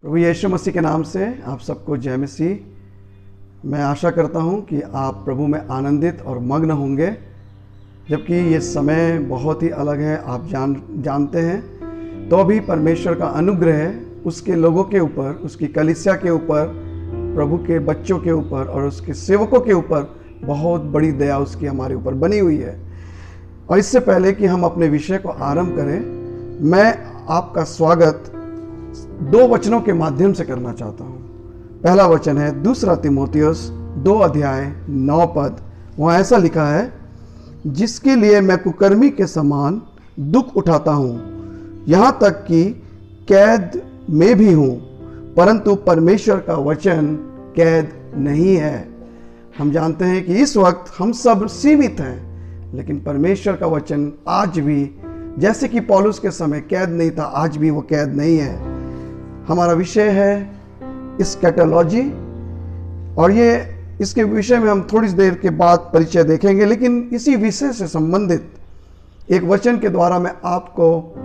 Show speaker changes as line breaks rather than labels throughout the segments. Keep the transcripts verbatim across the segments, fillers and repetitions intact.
प्रभु यीशु मसीह के नाम से आप सबको जय मसीह। मैं आशा करता हूं कि आप प्रभु में आनंदित और मग्न होंगे, जबकि ये समय बहुत ही अलग है। आप जान जानते हैं तो भी परमेश्वर का अनुग्रह उसके लोगों के ऊपर, उसकी कलीसिया के ऊपर, प्रभु के बच्चों के ऊपर और उसके सेवकों के ऊपर बहुत बड़ी दया उसकी हमारे ऊपर बनी हुई है। और इससे पहले कि हम अपने विषय को आरंभ करें, मैं आपका स्वागत दो वचनों के माध्यम से करना चाहता हूं। पहला वचन है दूसरा तिमोथियुस दो अध्याय नौ पद। वहां ऐसा लिखा है, जिसके लिए मैं कुकर्मी के समान दुख उठाता हूं, यहां तक कि कैद में भी हूं, परंतु परमेश्वर का वचन कैद नहीं है। हम जानते हैं कि इस वक्त हम सब सीमित हैं, लेकिन परमेश्वर का वचन आज भी, जैसे कि पौलुस के समय कैद नहीं था, आज भी वो कैद नहीं है। हमारा विषय है एस्कैटोलॉजी, और ये इसके विषय में हम थोड़ी देर के बाद परिचय देखेंगे, लेकिन इसी विषय से संबंधित एक वचन के द्वारा मैं आपको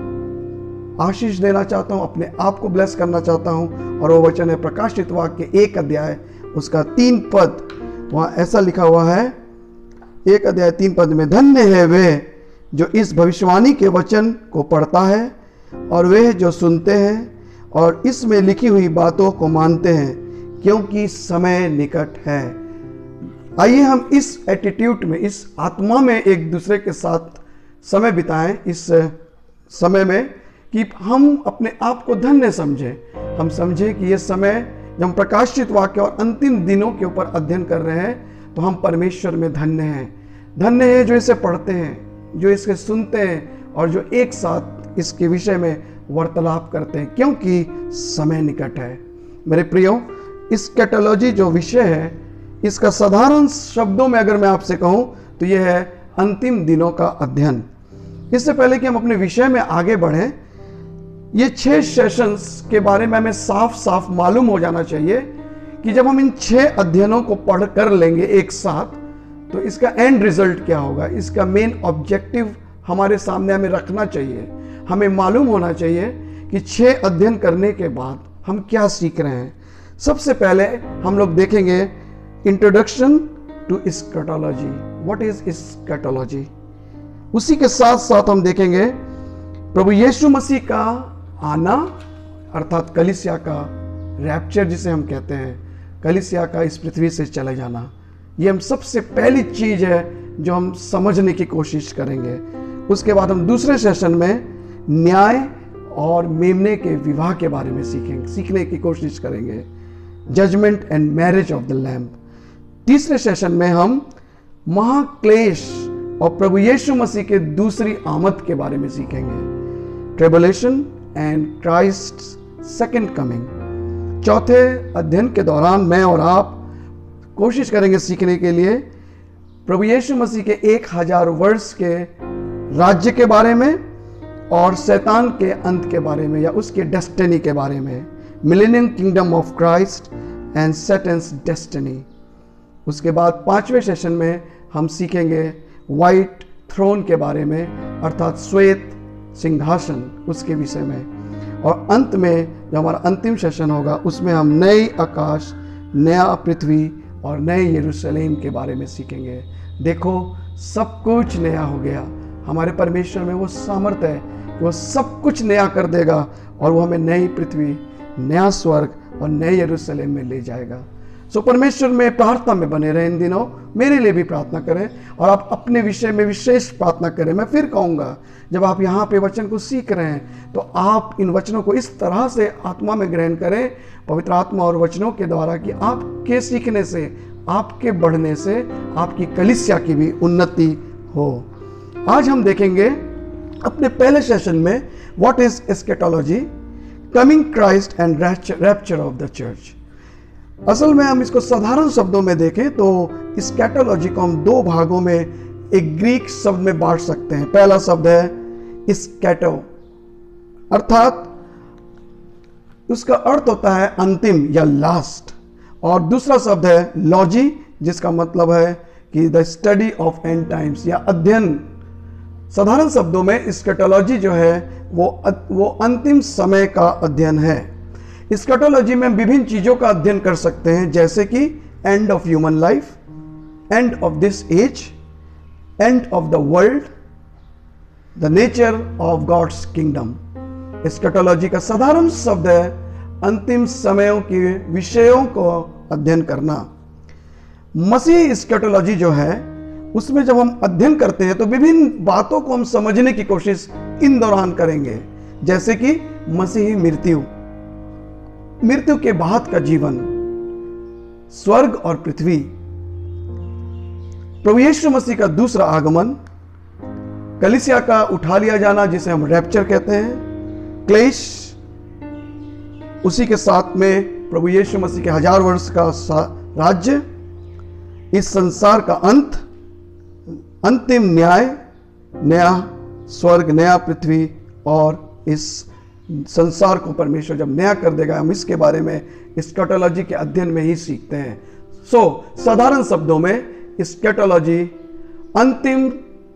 आशीष देना चाहता हूं, अपने आप को ब्लेस करना चाहता हूं। और वो वचन है प्रकाशित वाक्य एक अध्याय उसका तीन पद। वहां ऐसा लिखा हुआ है, एक अध्याय तीन पद में, धन्य है वे जो इस भविष्यवाणी के वचन को पढ़ता है और वे जो सुनते हैं और इसमें लिखी हुई बातों को मानते हैं, क्योंकि समय निकट है। आइए हम इस एटीट्यूड में, इस आत्मा में एक दूसरे के साथ समय बिताएं, इस समय में कि हम अपने आप को धन्य समझें। हम समझें कि ये समय जब हम प्रकाशित वाक्य और अंतिम दिनों के ऊपर अध्ययन कर रहे हैं, तो हम परमेश्वर में धन्य हैं। धन्य है जो इसे पढ़ते हैं, जो इसके सुनते हैं और जो एक साथ इसके विषय में वार्तालाप करते हैं, क्योंकि समय निकट है। मेरे प्रियो, एस्कैटोलॉजी जो विषय है, इसका साधारण शब्दों में अगर मैं आपसे कहूं तो यह है अंतिम दिनों का अध्ययन। इससे पहले कि हम अपने विषय में आगे बढ़ें, ये छह सेशंस के बारे में हमें साफ साफ मालूम हो जाना चाहिए कि जब हम इन छह अध्ययनों को पढ़ कर लेंगे एक साथ, तो इसका एंड रिजल्ट क्या होगा, इसका मेन ऑब्जेक्टिव हमारे सामने हमें रखना चाहिए। हमें मालूम होना चाहिए कि छह अध्ययन करने के बाद हम क्या सीख रहे हैं। सबसे पहले हम लोग देखेंगे introduction to eschatology. What is eschatology? उसी के साथ साथ हम देखेंगे प्रभु यीशु मसीह का आना, अर्थात कलीसिया का रैप्चर जिसे हम कहते हैं, कलीसिया का इस पृथ्वी से चले जाना। ये हम सबसे पहली चीज है जो हम समझने की कोशिश करेंगे। उसके बाद हम दूसरे सेशन में न्याय और मेमने के विवाह के बारे में सीखेंगे, सीखने की कोशिश करेंगे, judgement and marriage of the lamb. तीसरे सेशन में हम महाक्लेश और प्रभु यीशु मसीह के दूसरी आमद के बारे में सीखेंगे, tribulation and Christ second coming. चौथे अध्ययन के दौरान मैं और आप कोशिश करेंगे सीखने के लिए प्रभु यीशु मसीह के एक हजार वर्ष के राज्य के बारे में और शैतान के अंत के बारे में, या उसके डेस्टिनी के बारे में, millennium kingdom of Christ and Satan's destiny. उसके बाद पांचवें सेशन में हम सीखेंगे व्हाइट थ्रोन के बारे में, अर्थात श्वेत सिंहासन, उसके विषय में। और अंत में जो हमारा अंतिम सेशन होगा, उसमें हम नई आकाश, नया पृथ्वी और नए यरूशलेम के बारे में सीखेंगे। देखो, सब कुछ नया हो गया। हमारे परमेश्वर में वो सामर्थ्य है कि वो सब कुछ नया कर देगा और वो हमें नई पृथ्वी, नया स्वर्ग और नए यरूशलेम में ले जाएगा। सो परमेश्वर में प्रार्थना में बने रहें इन दिनों। मेरे लिए भी प्रार्थना करें और आप अपने विषय में विशेष प्रार्थना करें। मैं फिर कहूँगा, जब आप यहाँ पे वचन को सीख रहे हैं तो आप इन वचनों को इस तरह से आत्मा में ग्रहण करें, पवित्र आत्मा और वचनों के द्वारा, कि आपके सीखने से, आपके बढ़ने से आपकी कलीसिया की भी उन्नति हो। आज हम देखेंगे अपने पहले सेशन में what is eschatology, coming Christ and rapture of the church. असल में हम इसको साधारण शब्दों में देखें तो एस्कैटोलॉजी को हम दो भागों में एक ग्रीक शब्द में बांट सकते हैं। पहला शब्द है एस्कैटो, अर्थात उसका अर्थ होता है अंतिम या लास्ट, और दूसरा शब्द है लॉजी, जिसका मतलब है कि the study of end times, या अध्ययन। साधारण शब्दों में एस्कैटोलॉजी जो है वो वो अंतिम समय का अध्ययन है। एस्कैटोलॉजी में हम विभिन्न चीजों का अध्ययन कर सकते हैं, जैसे कि end of human life, end of this age, end of the world, the nature of God's kingdom. Eschatology का साधारण शब्द है अंतिम समयों के विषयों को अध्ययन करना। मसीह एस्कैटोलॉजी जो है उसमें जब हम अध्ययन करते हैं तो विभिन्न बातों को हम समझने की कोशिश इन दौरान करेंगे, जैसे कि मसीही मृत्यु, मृत्यु के बाद का जीवन, स्वर्ग और पृथ्वी, प्रभु यीशु मसीह का दूसरा आगमन, कलीसिया का उठा लिया जाना जिसे हम रैप्चर कहते हैं, क्लेश, उसी के साथ में प्रभु यीशु मसीह के हजार वर्ष का राज्य, इस संसार का अंत, अंतिम न्याय, नया स्वर्ग, नया पृथ्वी, और इस संसार को परमेश्वर जब नया कर देगा, हम इसके बारे में एस्कैटोलॉजी के अध्ययन में ही सीखते हैं। सो so, साधारण शब्दों में एस्कैटोलॉजी अंतिम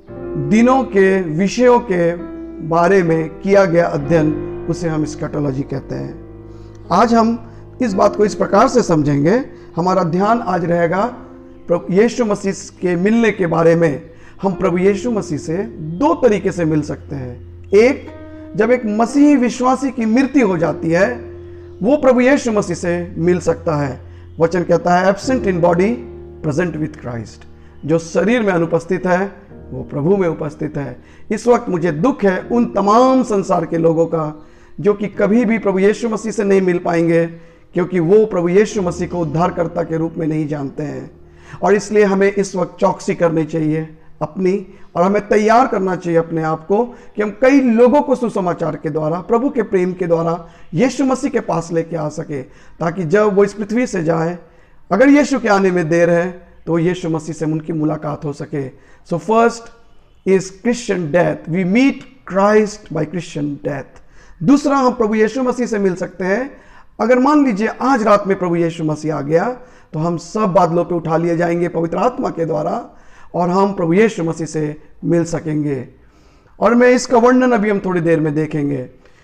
दिनों के विषयों के बारे में किया गया अध्ययन, उसे हम एस्कैटोलॉजी कहते हैं। आज हम इस बात को इस प्रकार से समझेंगे। हमारा ध्यान आज रहेगा प्रभु यीशु मसीह के मिलने के बारे में। हम प्रभु यीशु मसीह से दो तरीके से मिल सकते हैं। एक, जब एक मसीही विश्वासी की मृत्यु हो जाती है, वो प्रभु यीशु मसीह से मिल सकता है। वचन कहता है absent in body present with Christ. जो शरीर में अनुपस्थित है वो प्रभु में उपस्थित है। इस वक्त मुझे दुख है उन तमाम संसार के लोगों का जो कि कभी भी प्रभु यीशु मसीह से नहीं मिल पाएंगे, क्योंकि वो प्रभु यीशु मसीह को उद्धारकर्ता के रूप में नहीं जानते हैं। और इसलिए हमें इस वक्त चौकसी करनी चाहिए अपनी, और हमें तैयार करना चाहिए अपने आप को कि हम कई लोगों को सुसमाचार के द्वारा, प्रभु के प्रेम के द्वारा यीशु मसीह के पास लेके आ सके, ताकि जब वो इस पृथ्वी से जाए, अगर यीशु के आने में देर है तो यीशु मसीह से उनकी मुलाकात हो सके। So first is Christian death, we meet Christ by Christian death. दूसरा, हम प्रभु यीशु मसीह से मिल सकते हैं अगर मान लीजिए आज रात में प्रभु यीशु मसीह आ गया, तो हम सब बादलों पे उठा लिए जाएंगे पवित्र आत्मा के द्वारा, और हम प्रभु यीशु मसीह से मिल सकेंगे। और मैं इसका वर्णन अभी हम थोड़ी देर में देखेंगे।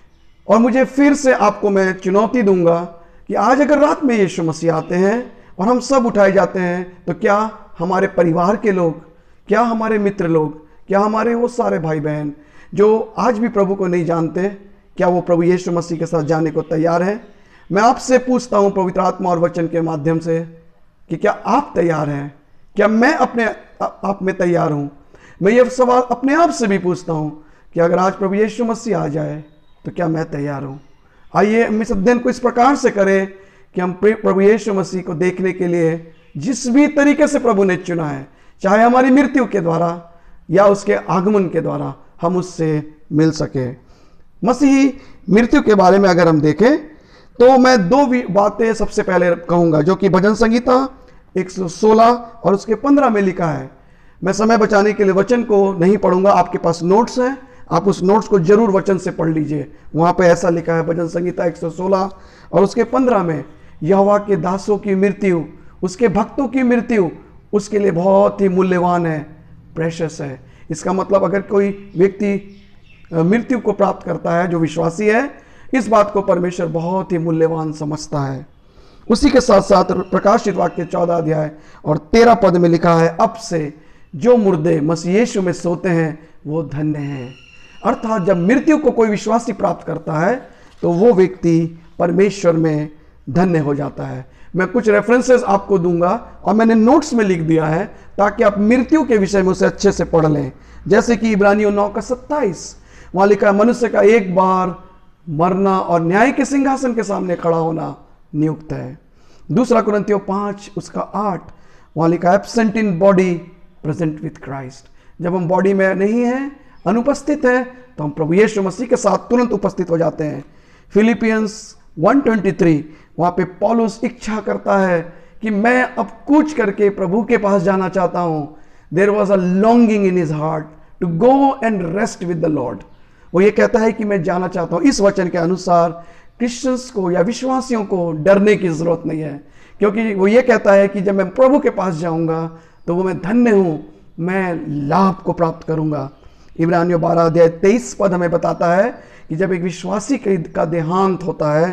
और मुझे फिर से आपको मैं चुनौती दूंगा कि आज अगर रात में यीशु मसीह आते हैं और हम सब उठाए जाते हैं, तो क्या हमारे परिवार के लोग, क्या हमारे मित्र लोग, क्या हमारे वो सारे भाई बहन जो आज भी प्रभु को नहीं जानते, क्या वो प्रभु यीशु मसीह के साथ जाने को तैयार हैं? मैं आपसे पूछता हूं पवित्र आत्मा और वचन के माध्यम से कि क्या आप तैयार हैं? क्या मैं अपने आप में तैयार हूं? मैं ये सवाल अपने आप से भी पूछता हूं कि अगर आज प्रभु यीशु मसीह आ जाए तो क्या मैं तैयार हूं? आइए हम इस अध्ययन को इस प्रकार से करें कि हम प्रभु यीशु मसीह को देखने के लिए जिस भी तरीके से प्रभु ने चुना है, चाहे हमारी मृत्यु के द्वारा या उसके आगमन के द्वारा, हम उससे मिल सके। मसीही मृत्यु के बारे में अगर हम देखें तो मैं दो बातें सबसे पहले कहूंगा, जो कि भजन संगीता एक सौ सोलह और उसके पंद्रह में लिखा है। मैं समय बचाने के लिए वचन को नहीं पढ़ूंगा, आपके पास नोट्स हैं, आप उस नोट्स को जरूर वचन से पढ़ लीजिए। वहां पे ऐसा लिखा है भजन संगीता एक सौ सोलह और उसके पंद्रह में, यहोवा के दासों की मृत्यु, उसके भक्तों की मृत्यु उसके लिए बहुत ही मूल्यवान है, प्रेशियस है। इसका मतलब अगर कोई व्यक्ति मृत्यु को प्राप्त करता है जो विश्वासी है, इस बात को परमेश्वर बहुत ही मूल्यवान समझता है। उसी के साथ साथ प्रकाशित वाक्य चौदह अध्याय और तेरह पद में लिखा है, अब से जो मुर्दे मसीह यीशु में सोते हैं वो धन्य हैं। अर्थात जब मृत्यु को कोई विश्वासी प्राप्त करता है तो वो व्यक्ति परमेश्वर में धन्य हो जाता है। मैं कुछ रेफरेंसेस आपको दूंगा और मैंने नोट्स में लिख दिया है ताकि आप मृत्यु के विषय में उसे अच्छे से पढ़ लें। जैसे कि इब्रानियों नौ का सत्ताईस, वहां लिखा है, मनुष्य का एक बार मरना और न्याय के सिंहासन के सामने खड़ा होना नियुक्त है। दूसरा कुरिन्थियों पांच उसका आठ, वहां लिखा है, absent in body present with Christ. जब हम बॉडी में नहीं हैं, अनुपस्थित हैं, तो हम प्रभु यीशु मसीह के साथ तुरंत उपस्थित हो जाते हैं। फिलिपियंस एक तेईस, वहां पे पौलुस इच्छा करता है कि मैं अब कूच करके प्रभु के पास जाना चाहता हूं। There was a longing in his heart to go and rest with the Lord. वो ये कहता है कि मैं जाना चाहता हूं। इस वचन के अनुसार क्रिश्चियंस को या विश्वासियों को डरने की जरूरत नहीं है, क्योंकि वो ये कहता है कि जब मैं प्रभु के पास जाऊंगा तो वो मैं धन्य हूं, मैं लाभ को प्राप्त करूंगा। इब्रानियों बारह अध्याय तेईस पद हमें बताता है कि जब एक विश्वासी का देहांत होता है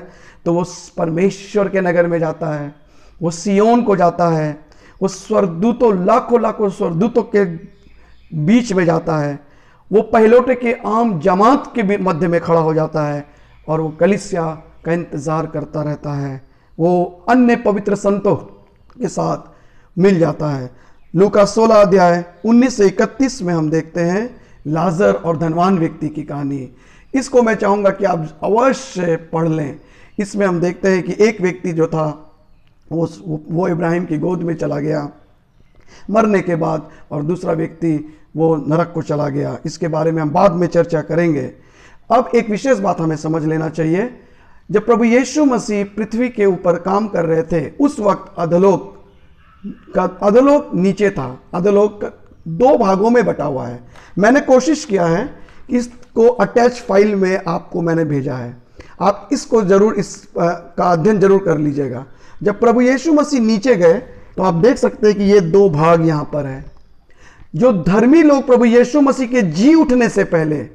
तो वो परमेश्वर के नगर में जाता है, वो सियोन को जाता है, वो स्वर्गदूतों लाखों लाखों स्वर्गदूतों के बीच में जाता है, वो पहलौठे के आम जमात के मध्य में खड़ा हो जाता है और वो कलीसिया का इंतज़ार करता रहता है, वो अन्य पवित्र संतों के साथ मिल जाता है। लूका सोलह अध्याय उन्नीस से इकतीस में हम देखते हैं लाजर और धनवान व्यक्ति की कहानी। इसको मैं चाहूँगा कि आप अवश्य पढ़ लें। इसमें हम देखते हैं कि एक व्यक्ति जो था वो वो इब्राहिम की गोद में चला गया मरने के बाद, और दूसरा व्यक्ति वो नरक को चला गया। इसके बारे में हम बाद में चर्चा करेंगे। अब एक विशेष बात हमें समझ लेना चाहिए, जब प्रभु यीशु मसीह पृथ्वी के ऊपर काम कर रहे थे उस वक्त अधोलोक का अधोलोक नीचे था। अधोलोक दो भागों में बटा हुआ है। मैंने कोशिश किया है कि इसको अटैच फाइल में आपको मैंने भेजा है, आप इसको जरूर इस का अध्ययन जरूर कर लीजिएगा। जब प्रभु यीशु मसीह नीचे गए तो आप देख सकते हैं कि ये दो भाग यहाँ पर है। जो धर्मी लोग प्रभु यीशु मसीह के जी उठने से पहले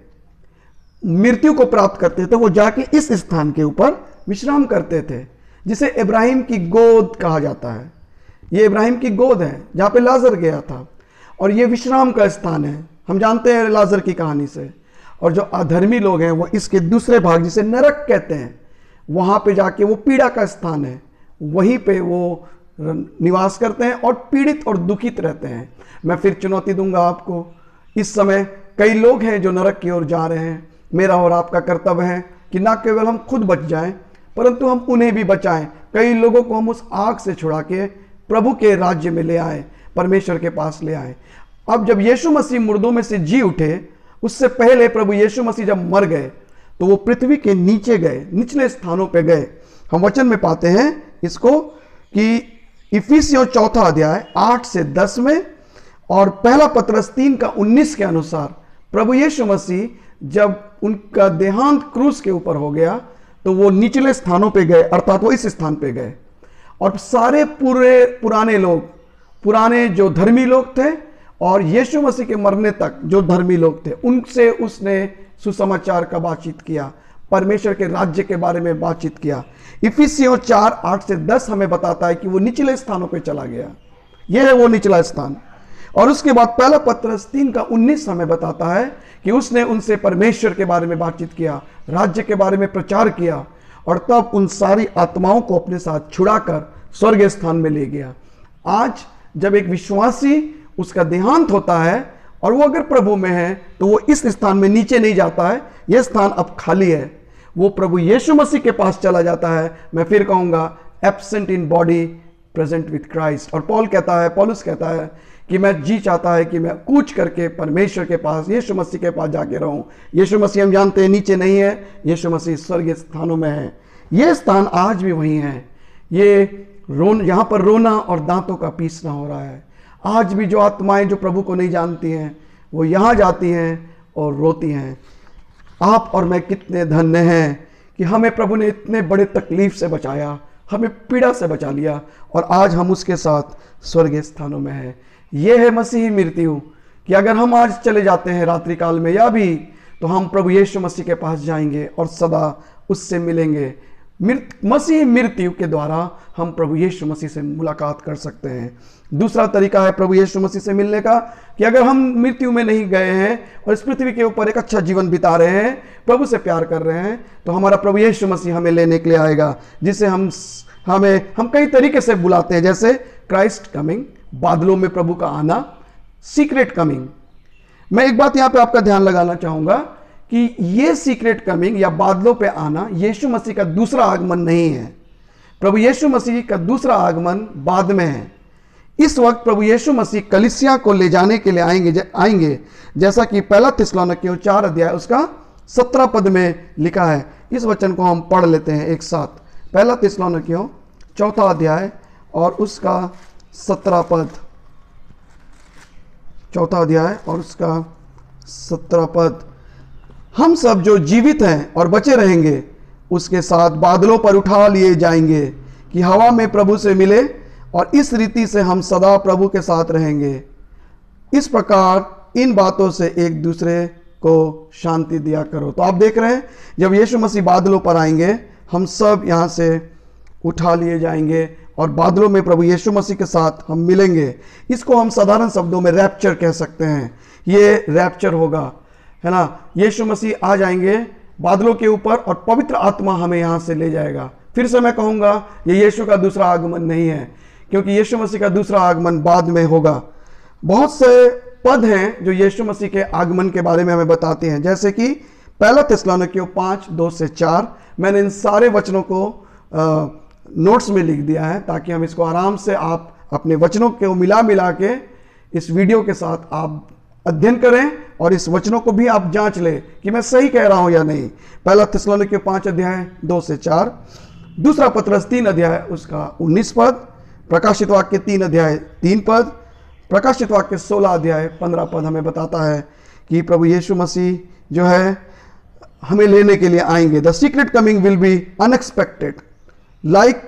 मृत्यु को प्राप्त करते थे, वो जाके इस स्थान के ऊपर विश्राम करते थे, जिसे इब्राहिम की गोद कहा जाता है। ये इब्राहिम की गोद है जहाँ पे लाजर गया था, और ये विश्राम का स्थान है। हम जानते हैं लाजर की कहानी से। और जो अधर्मी लोग हैं वो इसके दूसरे भाग जिसे नरक कहते हैं, वहाँ पे जाके वो पीड़ा का स्थान है, वहीं पे वो निवास करते हैं और पीड़ित और दुखित रहते हैं। मैं फिर चुनौती दूंगा आपको, इस समय कई लोग हैं जो नरक की ओर जा रहे हैं। मेरा और आपका कर्तव्य है कि ना केवल हम खुद बच जाएं, परंतु हम उन्हें भी बचाएं। कई लोगों को हम उस आग से छुड़ा के प्रभु के राज्य में ले आए, परमेश्वर के पास ले आए। अब जब यीशु मसीह मुर्दों में से जी उठे, उससे पहले प्रभु यीशु मसीह जब मर गए तो वो पृथ्वी के नीचे गए, निचले स्थानों पे गए। हम वचन में पाते हैं इसको कि इफिसियों चौथा अध्याय आठ से दस में और पहला पत्रस तीन का उन्नीस के अनुसार प्रभु यीशु मसीह जब उनका देहांत क्रूस के ऊपर हो गया तो वो निचले स्थानों पे गए, अर्थात वो इस स्थान पे गए। और सारे पूरे पुराने लोग, पुराने जो धर्मी लोग थे और यीशु मसीह के मरने तक जो धर्मी लोग थे, उनसे उसने सुसमाचार का बातचीत किया, परमेश्वर के राज्य के बारे में बातचीत किया। इफिसियों चार आठ से दस हमें बताता है कि वो निचले स्थानों पे चला गया, यह है वो निचला स्थान। और उसके बाद पहला पत्रस तीन का उन्नीस हमें बताता है कि उसने उनसे परमेश्वर के बारे में बातचीत किया, राज्य के बारे में प्रचार किया, और तब उन सारी आत्माओं को अपने साथ छुड़ाकर स्वर्ग स्थान में ले गया। आज जब एक विश्वासी उसका देहांत होता है और वो अगर प्रभु में है तो वो इस स्थान में नीचे नहीं जाता है, यह स्थान अब खाली है, वो प्रभु यीशु मसीह के पास चला जाता है। मैं फिर कहूंगा absent in body present with Christ. और पॉल कहता है, पौलुस कहता है कि मैं जी चाहता है कि मैं कूच करके परमेश्वर के पास, यीशु मसीह के पास जाके रहूं। यीशु मसीह हम जानते हैं नीचे नहीं है, यीशु मसीह स्वर्गीय स्थानों में है। ये स्थान आज भी वही है। ये रोन यहाँ पर रोना और दांतों का पीसना हो रहा है। आज भी जो आत्माएं जो प्रभु को नहीं जानती हैं वो यहाँ जाती हैं और रोती हैं। आप और मैं कितने धन्य हैं कि हमें प्रभु ने इतने बड़े तकलीफ से बचाया, हमें पीड़ा से बचा लिया, और आज हम उसके साथ स्वर्गीय स्थानों में हैं। यह है मसीही मृत्यु, कि अगर हम आज चले जाते हैं रात्रि काल में या भी, तो हम प्रभु यीशु मसीह के पास जाएंगे और सदा उससे मिलेंगे। मसीही मृत्यु के द्वारा हम प्रभु यीशु मसीह से मुलाकात कर सकते हैं। दूसरा तरीका है प्रभु यीशु मसीह से मिलने का, कि अगर हम मृत्यु में नहीं गए हैं और इस पृथ्वी के ऊपर एक अच्छा जीवन बिता रहे हैं, प्रभु से प्यार कर रहे हैं, तो हमारा प्रभु यीशु मसीह हमें लेने के लिए आएगा, जिसे हम हमें हम कई तरीके से बुलाते हैं, जैसे क्राइस्ट कमिंग, बादलों में प्रभु का आना, सीक्रेट कमिंग। मैं एक बात यहाँ पे आपका ध्यान लगाना चाहूंगा कि ये सीक्रेट कमिंग या बादलों पे आना यीशु मसीह का दूसरा आगमन नहीं है। प्रभु यीशु मसीह का दूसरा आगमन बाद में है। इस वक्त प्रभु यीशु मसीह कलीसिया को ले जाने के लिए आएंगे आएंगे जैसा कि पहला थिस्सलुनीकियों चार अध्याय उसका सत्रह पद में लिखा है। इस वचन को हम पढ़ लेते हैं एक साथ। पहला थिस्सलुनीकियों चौथा अध्याय और उसका सत्रह पद, चौथा अध्याय और उसका सत्रह पद। हम सब जो जीवित हैं और बचे रहेंगे उसके साथ बादलों पर उठा लिए जाएंगे कि हवा में प्रभु से मिले, और इस रीति से हम सदा प्रभु के साथ रहेंगे। इस प्रकार इन बातों से एक दूसरे को शांति दिया करो। तो आप देख रहे हैं जब यीशु मसीह बादलों पर आएंगे हम सब यहाँ से उठा लिए जाएंगे और बादलों में प्रभु यीशु मसीह के साथ हम मिलेंगे। इसको हम साधारण शब्दों में रैप्चर कह सकते हैं। ये रैप्चर होगा, है ना। यीशु मसीह आ जाएंगे बादलों के ऊपर और पवित्र आत्मा हमें यहाँ से ले जाएगा। फिर से मैं कहूँगा, ये यीशु का दूसरा आगमन नहीं है, क्योंकि यीशु मसीह का दूसरा आगमन बाद में होगा। बहुत से पद हैं जो यीशु मसीह के आगमन के बारे में हमें बताते हैं, जैसे कि पहला थिस्सलुनीकियों पाँच दो से चार। मैंने इन सारे वचनों को आ, नोट्स में लिख दिया है ताकि हम इसको आराम से आप अपने वचनों को मिला मिला के इस वीडियो के साथ आप अध्ययन करें और इस वचनों को भी आप जांच लें कि मैं सही कह रहा हूं या नहीं। पहला थिस्सलुनीकियों पाँच अध्याय दो से चार, दूसरा पत्रस तीन अध्याय उसका उन्नीस पद, प्रकाशित वाक्य तीन अध्याय तीन पद, प्रकाशित वाक्य सोलह अध्याय पंद्रह पद हमें बताता है कि प्रभु यीशु मसीह जो है हमें लेने के लिए आएंगे। The secret coming will be unexpected like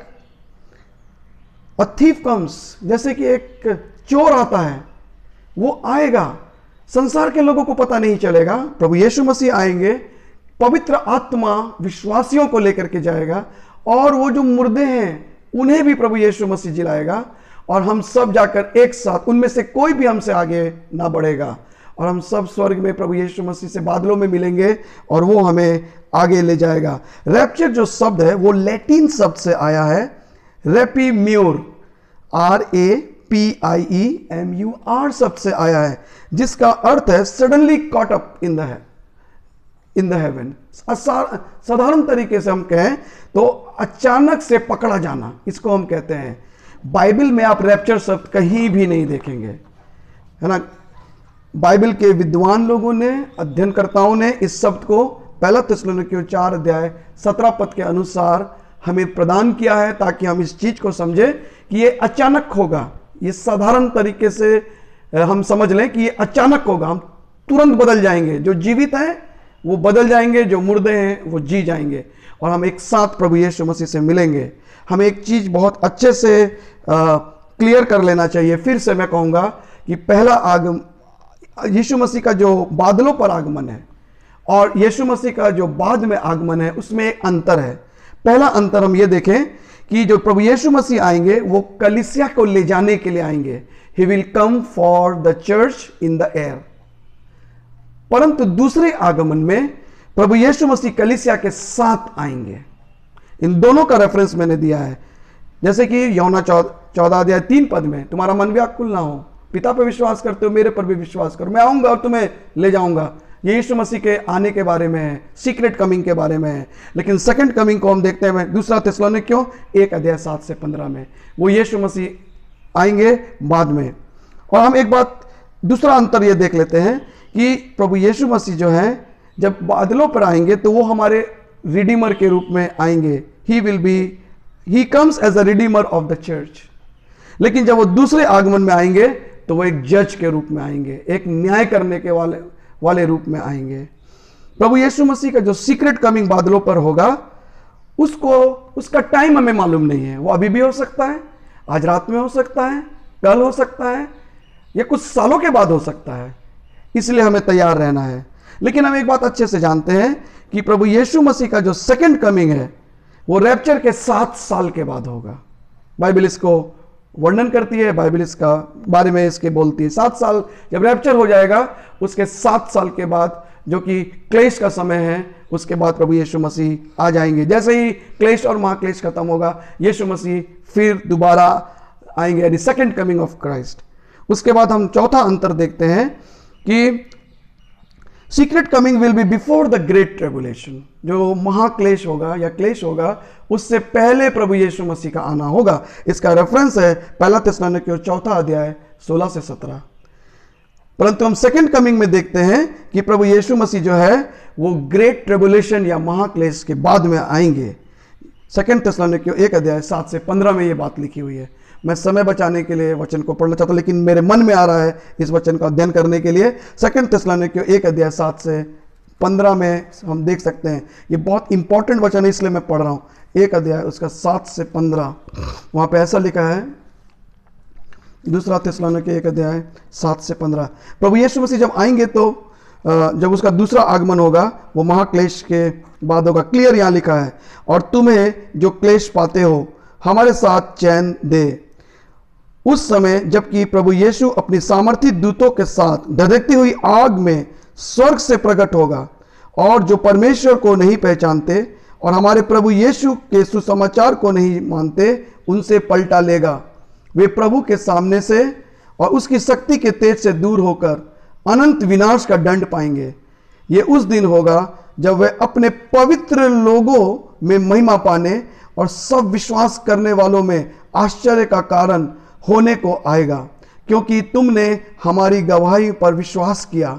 a thief comes, जैसे कि एक चोर आता है, वो आएगा, संसार के लोगों को पता नहीं चलेगा। प्रभु यीशु मसीह आएंगे, पवित्र आत्मा विश्वासियों को लेकर के जाएगा और वो जो मुर्दे हैं उन्हें भी प्रभु यीशु मसीह जिलाएगा और हम सब जाकर एक साथ, उनमें से कोई भी हमसे आगे ना बढ़ेगा और हम सब स्वर्ग में प्रभु यीशु मसीह से बादलों में मिलेंगे और वो हमें आगे ले जाएगा। रैप्चर जो शब्द है वो लैटिन शब्द से आया है, रेपीम्यूर, R A P I E M U R शब्द से आया है, जिसका अर्थ है suddenly caught up in the in the heaven. साधारण तरीके से हम कहें तो अचानक से पकड़ा जाना, इसको हम कहते हैं। बाइबल में आप रैप्चर शब्द कहीं भी नहीं देखेंगे, है ना। बाइबल के विद्वान लोगों ने, अध्ययनकर्ताओं ने इस शब्द को पहला थिस्सलुनीकियों चार अध्याय सत्रह पद के अनुसार हमें प्रदान किया है ताकि हम इस चीज को समझें कि ये अचानक होगा। ये साधारण तरीके से हम समझ लें कि ये अचानक होगा, हम तुरंत बदल जाएंगे। जो जीवित हैं वो बदल जाएंगे, जो मुर्दे हैं वो जी जाएंगे और हम एक साथ प्रभु यीशु मसीह से मिलेंगे। हमें एक चीज बहुत अच्छे से क्लियर कर लेना चाहिए। फिर से मैं कहूँगा कि पहला आगम यीशु मसीह का जो बादलों पर आगमन है और यीशु मसीह का जो बाद में आगमन है उसमें एक अंतर है। पहला अंतर हम ये देखें कि जो प्रभु यीशु मसीह आएंगे वो कलीसिया को ले जाने के लिए आएंगे। He will come for the church in the air. परंतु दूसरे आगमन में प्रभु यीशु मसीह कलीसिया के साथ आएंगे। इन दोनों का रेफरेंस मैंने दिया है, जैसे कि यूहन्ना चौदह अध्याय तीन पद में, तुम्हारा मन व्याकुल ना हो, पिता पर विश्वास करते हो, मेरे पर भी विश्वास करो, मैं आऊंगा और तुम्हें ले जाऊंगा। ये यीशु मसीह के आने के बारे में है, सीक्रेट कमिंग के बारे में है। लेकिन सेकंड कमिंग को हम देखते हैं दूसरा थिस्सलुनीकियों एक अध्याय सात से पंद्रह में, वो यीशु मसीह आएंगे बाद में। और हम एक बात दूसरा अंतर ये देख लेते हैं कि प्रभु यीशु मसीह जो है जब बादलों पर आएंगे तो वो हमारे रिडीमर के रूप में आएंगे। He will be he comes as a redeemer of the church. लेकिन जब वो दूसरे आगमन में आएंगे तो वो एक जज के रूप में आएंगे, एक न्याय करने के वाले वाले रूप में आएंगे। प्रभु यीशु मसीह का जो सीक्रेट कमिंग बादलों पर होगा उसको उसका टाइम हमें मालूम नहीं है। वो अभी भी हो सकता है, आज रात में हो सकता है, कल हो सकता है, या कुछ सालों के बाद हो सकता है। इसलिए हमें तैयार रहना है। लेकिन हम एक बात अच्छे से जानते हैं कि प्रभु यीशु मसीह का जो सेकंड कमिंग है वो रैप्चर के सात साल के बाद होगा। बाइबल इसको वर्णन करती है, बाइबल इसका बारे में इसके बोलती है। सात साल जब रैप्चर हो जाएगा उसके सात साल के बाद, जो कि क्लेश का समय है, उसके बाद प्रभु यीशु मसीह आ जाएंगे। जैसे ही क्लेश और महाक्लेश खत्म होगा यीशु मसीह फिर दोबारा आएंगे, यानी सेकंड कमिंग ऑफ क्राइस्ट। उसके बाद हम चौथा अंतर देखते हैं कि secret coming will be before the great tribulation. जो महाक्लेश होगा या क्लेश होगा उससे पहले प्रभु यीशु मसीह का आना होगा। इसका रेफरेंस है पहला थिस्सलुनीकियों चौथा अध्याय सोलह से सत्रह। परंतु हम सेकंड कमिंग में देखते हैं कि प्रभु यीशु मसीह जो है वो ग्रेट ट्रिब्युलेशन या महाक्लेश के बाद में आएंगे। सेकंड थिस्सलुनीकियों एक अध्याय सात से पंद्रह में ये बात लिखी हुई है। मैं समय बचाने के लिए वचन को पढ़ना चाहता हूं, लेकिन मेरे मन में आ रहा है इस वचन का अध्ययन करने के लिए। सेकंड थिस्सलुनीकियों एक अध्याय सात से पंद्रह में हम देख सकते हैं, ये बहुत इंपॉर्टेंट वचन है इसलिए मैं पढ़ रहा हूं। एक अध्याय उसका सात से पंद्रह, वहां पे ऐसा लिखा है, दूसरा थिस्सलुनीकियों एक अध्याय सात से पंद्रह। प्रभु यीशु मसीह जब आएंगे तो जब उसका दूसरा आगमन होगा वो महाक्लेश के बाद होगा। क्लियर यहाँ लिखा है, और तुम्हें जो क्लेश पाते हो हमारे साथ चैन दे। उस समय जबकि प्रभु यीशु अपनी सामर्थी दूतों के साथ धधकती हुई आग में स्वर्ग से प्रकट होगा, और जो परमेश्वर को नहीं पहचानते और हमारे प्रभु यीशु के सुसमाचार को नहीं मानते उनसे पलटा लेगा। वे प्रभु के सामने से और उसकी शक्ति के तेज से दूर होकर अनंत विनाश का दंड पाएंगे। ये उस दिन होगा जब वे अपने पवित्र लोगों में महिमा पाने और सब विश्वास करने वालों में आश्चर्य का कारण होने को आएगा, क्योंकि तुमने हमारी गवाही पर विश्वास किया।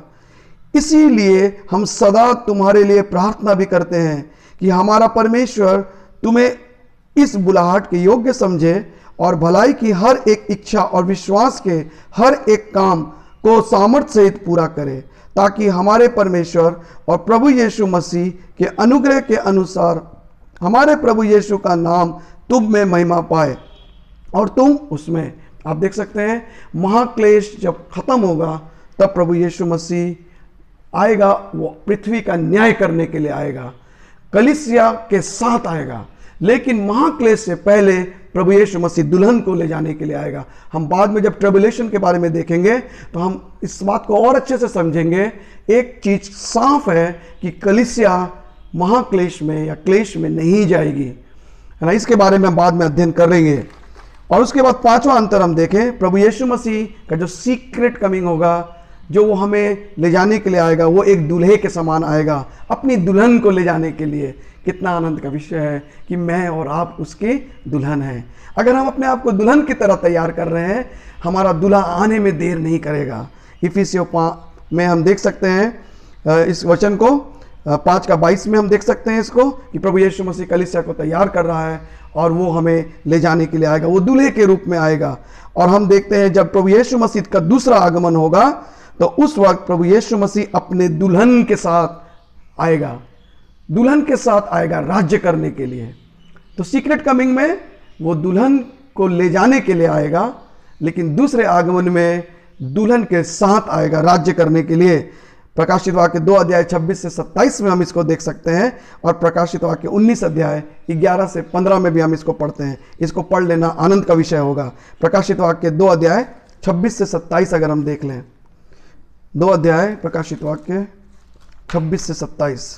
इसीलिए हम सदा तुम्हारे लिए प्रार्थना भी करते हैं कि हमारा परमेश्वर तुम्हें इस बुलाहट के योग्य समझे और भलाई की हर एक इच्छा और विश्वास के हर एक काम को सामर्थ्य सहित पूरा करे, ताकि हमारे परमेश्वर और प्रभु यीशु मसीह के अनुग्रह के अनुसार हमारे प्रभु यीशु का नाम तुम में महिमा पाए और तुम उसमें। आप देख सकते हैं महाक्लेश जब खत्म होगा तब प्रभु यीशु मसीह आएगा, वो पृथ्वी का न्याय करने के लिए आएगा, कलीसिया के साथ आएगा। लेकिन महाक्लेश से पहले प्रभु यीशु मसीह दुल्हन को ले जाने के लिए आएगा। हम बाद में जब ट्रिब्युलेशन के बारे में देखेंगे तो हम इस बात को और अच्छे से समझेंगे। एक चीज साफ है कि कलीसिया महाक्लेश में या क्लेश में नहीं जाएगी, है ना। इसके बारे में हम बाद में अध्ययन करेंगे। और उसके बाद पांचवा अंतर हम देखें, प्रभु यीशु मसीह का जो सीक्रेट कमिंग होगा, जो वो हमें ले जाने के लिए आएगा, वो एक दूल्हे के समान आएगा अपनी दुल्हन को ले जाने के लिए। कितना आनंद का विषय है कि मैं और आप उसकी दुल्हन हैं। अगर हम अपने आप को दुल्हन की तरह तैयार कर रहे हैं, हमारा दूल्हा आने में देर नहीं करेगा। इफिसियों पाँच में हम देख सकते हैं इस वचन को, पाँच का बाईस में हम देख सकते हैं इसको कि प्रभु यीशु मसीह कलीसिया को तैयार कर रहा है और वो हमें ले जाने के लिए आएगा, वो दूल्हे के रूप में आएगा। और हम देखते हैं जब प्रभु यीशु मसीह का दूसरा आगमन होगा तो उस वक्त प्रभु यीशु मसीह अपने दुल्हन के साथ आएगा, दुल्हन के साथ आएगा राज्य करने के लिए। तो सीक्रेट कमिंग में वो दुल्हन को ले जाने के लिए आएगा, लेकिन दूसरे आगमन में दुल्हन के साथ आएगा राज्य करने के लिए। प्रकाशित वाक्य दो अध्याय छब्बीस से सत्ताईस में हम इसको देख सकते हैं, और प्रकाशित वाक्य उन्नीस अध्याय ग्यारह से पंद्रह में भी हम इसको पढ़ते हैं। इसको पढ़ लेना आनंद का विषय होगा। प्रकाशित वाक्य दो अध्याय छब्बीस से सत्ताईस अगर हम देख लें, दो अध्याय प्रकाशित वाक्य छब्बीस से सत्ताईस।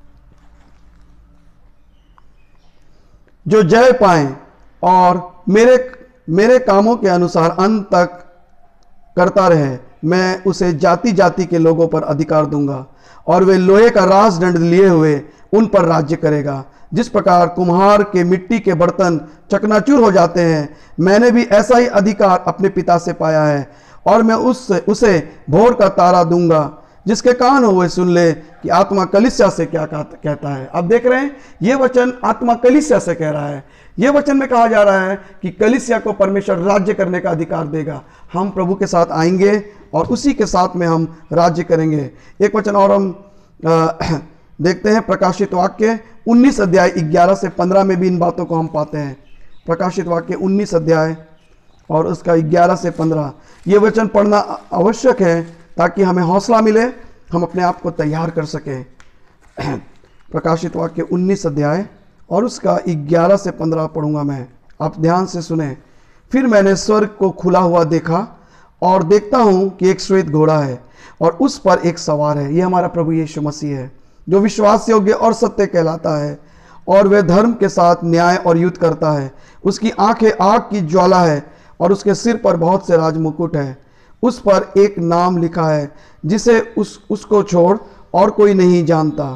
जो जय पाए और मेरे मेरे कामों के अनुसार अंत तक करता रहे, मैं उसे जाति जाति के लोगों पर अधिकार दूंगा, और वे लोहे का राजदंड लिए हुए उन पर राज्य करेगा। जिस प्रकार कुम्हार के मिट्टी के बर्तन चकनाचूर हो जाते हैं, मैंने भी ऐसा ही अधिकार अपने पिता से पाया है, और मैं उससे उसे भोर का तारा दूंगा। जिसके कान हो वह सुन ले कि आत्मा कलीसिया से क्या कहता है। अब देख रहे हैं ये वचन आत्मा कलीसिया से कह रहा है। ये वचन में कहा जा रहा है कि कलीसिया को परमेश्वर राज्य करने का अधिकार देगा। हम प्रभु के साथ आएंगे और उसी के साथ में हम राज्य करेंगे। एक वचन और हम आ, देखते हैं, प्रकाशित वाक्य उन्नीस अध्याय ग्यारह से पंद्रह में भी इन बातों को हम पाते हैं। प्रकाशित वाक्य उन्नीस अध्याय और उसका ग्यारह से पंद्रह, ये वचन पढ़ना आवश्यक है ताकि हमें हौसला मिले, हम अपने आप को तैयार कर सकें। प्रकाशित वाक्य उन्नीस अध्याय और उसका ग्यारह से पंद्रह पढ़ूंगा मैं, आप ध्यान से सुने। फिर मैंने स्वर्ग को खुला हुआ देखा, और देखता हूं कि एक श्वेत घोड़ा है और उस पर एक सवार है। यह हमारा प्रभु यीशु मसीह है, जो विश्वास योग्य और सत्य कहलाता है, और वह धर्म के साथ न्याय और युद्ध करता है। उसकी आंखें आग की ज्वाला है, और उसके सिर पर बहुत से राजमुकुट है। उस पर एक नाम लिखा है जिसे उस उसको छोड़ और कोई नहीं जानता।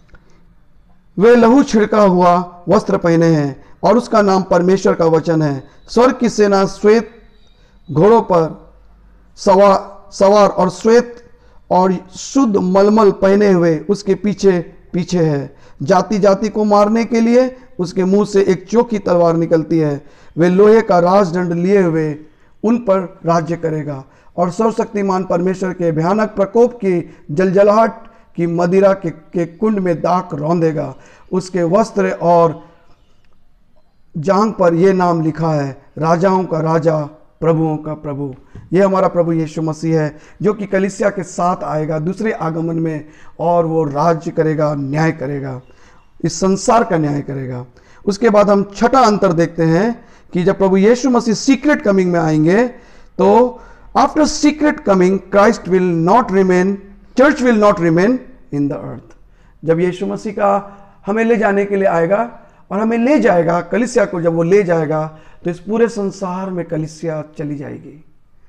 वे लहू छिड़का हुआ वस्त्र पहने हैं, और उसका नाम परमेश्वर का वचन है। स्वर्ग की सेना श्वेत घोड़ों पर सवार सवार और श्वेत और शुद्ध मलमल पहने हुए उसके पीछे पीछे है। जाति जाति को मारने के लिए उसके मुंह से एक चोखी तलवार निकलती है। वे लोहे का राजदंड लिए हुए उन पर राज्य करेगा, और सर्वशक्तिमान परमेश्वर के भयानक प्रकोप की जलजलाहट की मदिरा के, के कुंड में दाख रौंदेगा। उसके वस्त्र और जांघ पर यह नाम लिखा है, राजाओं का राजा प्रभुओं का प्रभु। ये हमारा प्रभु यीशु मसीह है जो कि कलीसिया के साथ आएगा दूसरे आगमन में, और वो राज्य करेगा, न्याय करेगा, इस संसार का न्याय करेगा। उसके बाद हम छठा अंतर देखते हैं कि जब प्रभु यीशु मसीह सीक्रेट कमिंग में आएंगे तो after secret coming Christ will not remain, church will not remain in the earth. जब यीशु मसीह का हमें ले जाने के लिए आएगा और हमें ले जाएगा कलीसिया को, जब वो ले जाएगा तो इस पूरे संसार में कलीसिया चली जाएगी।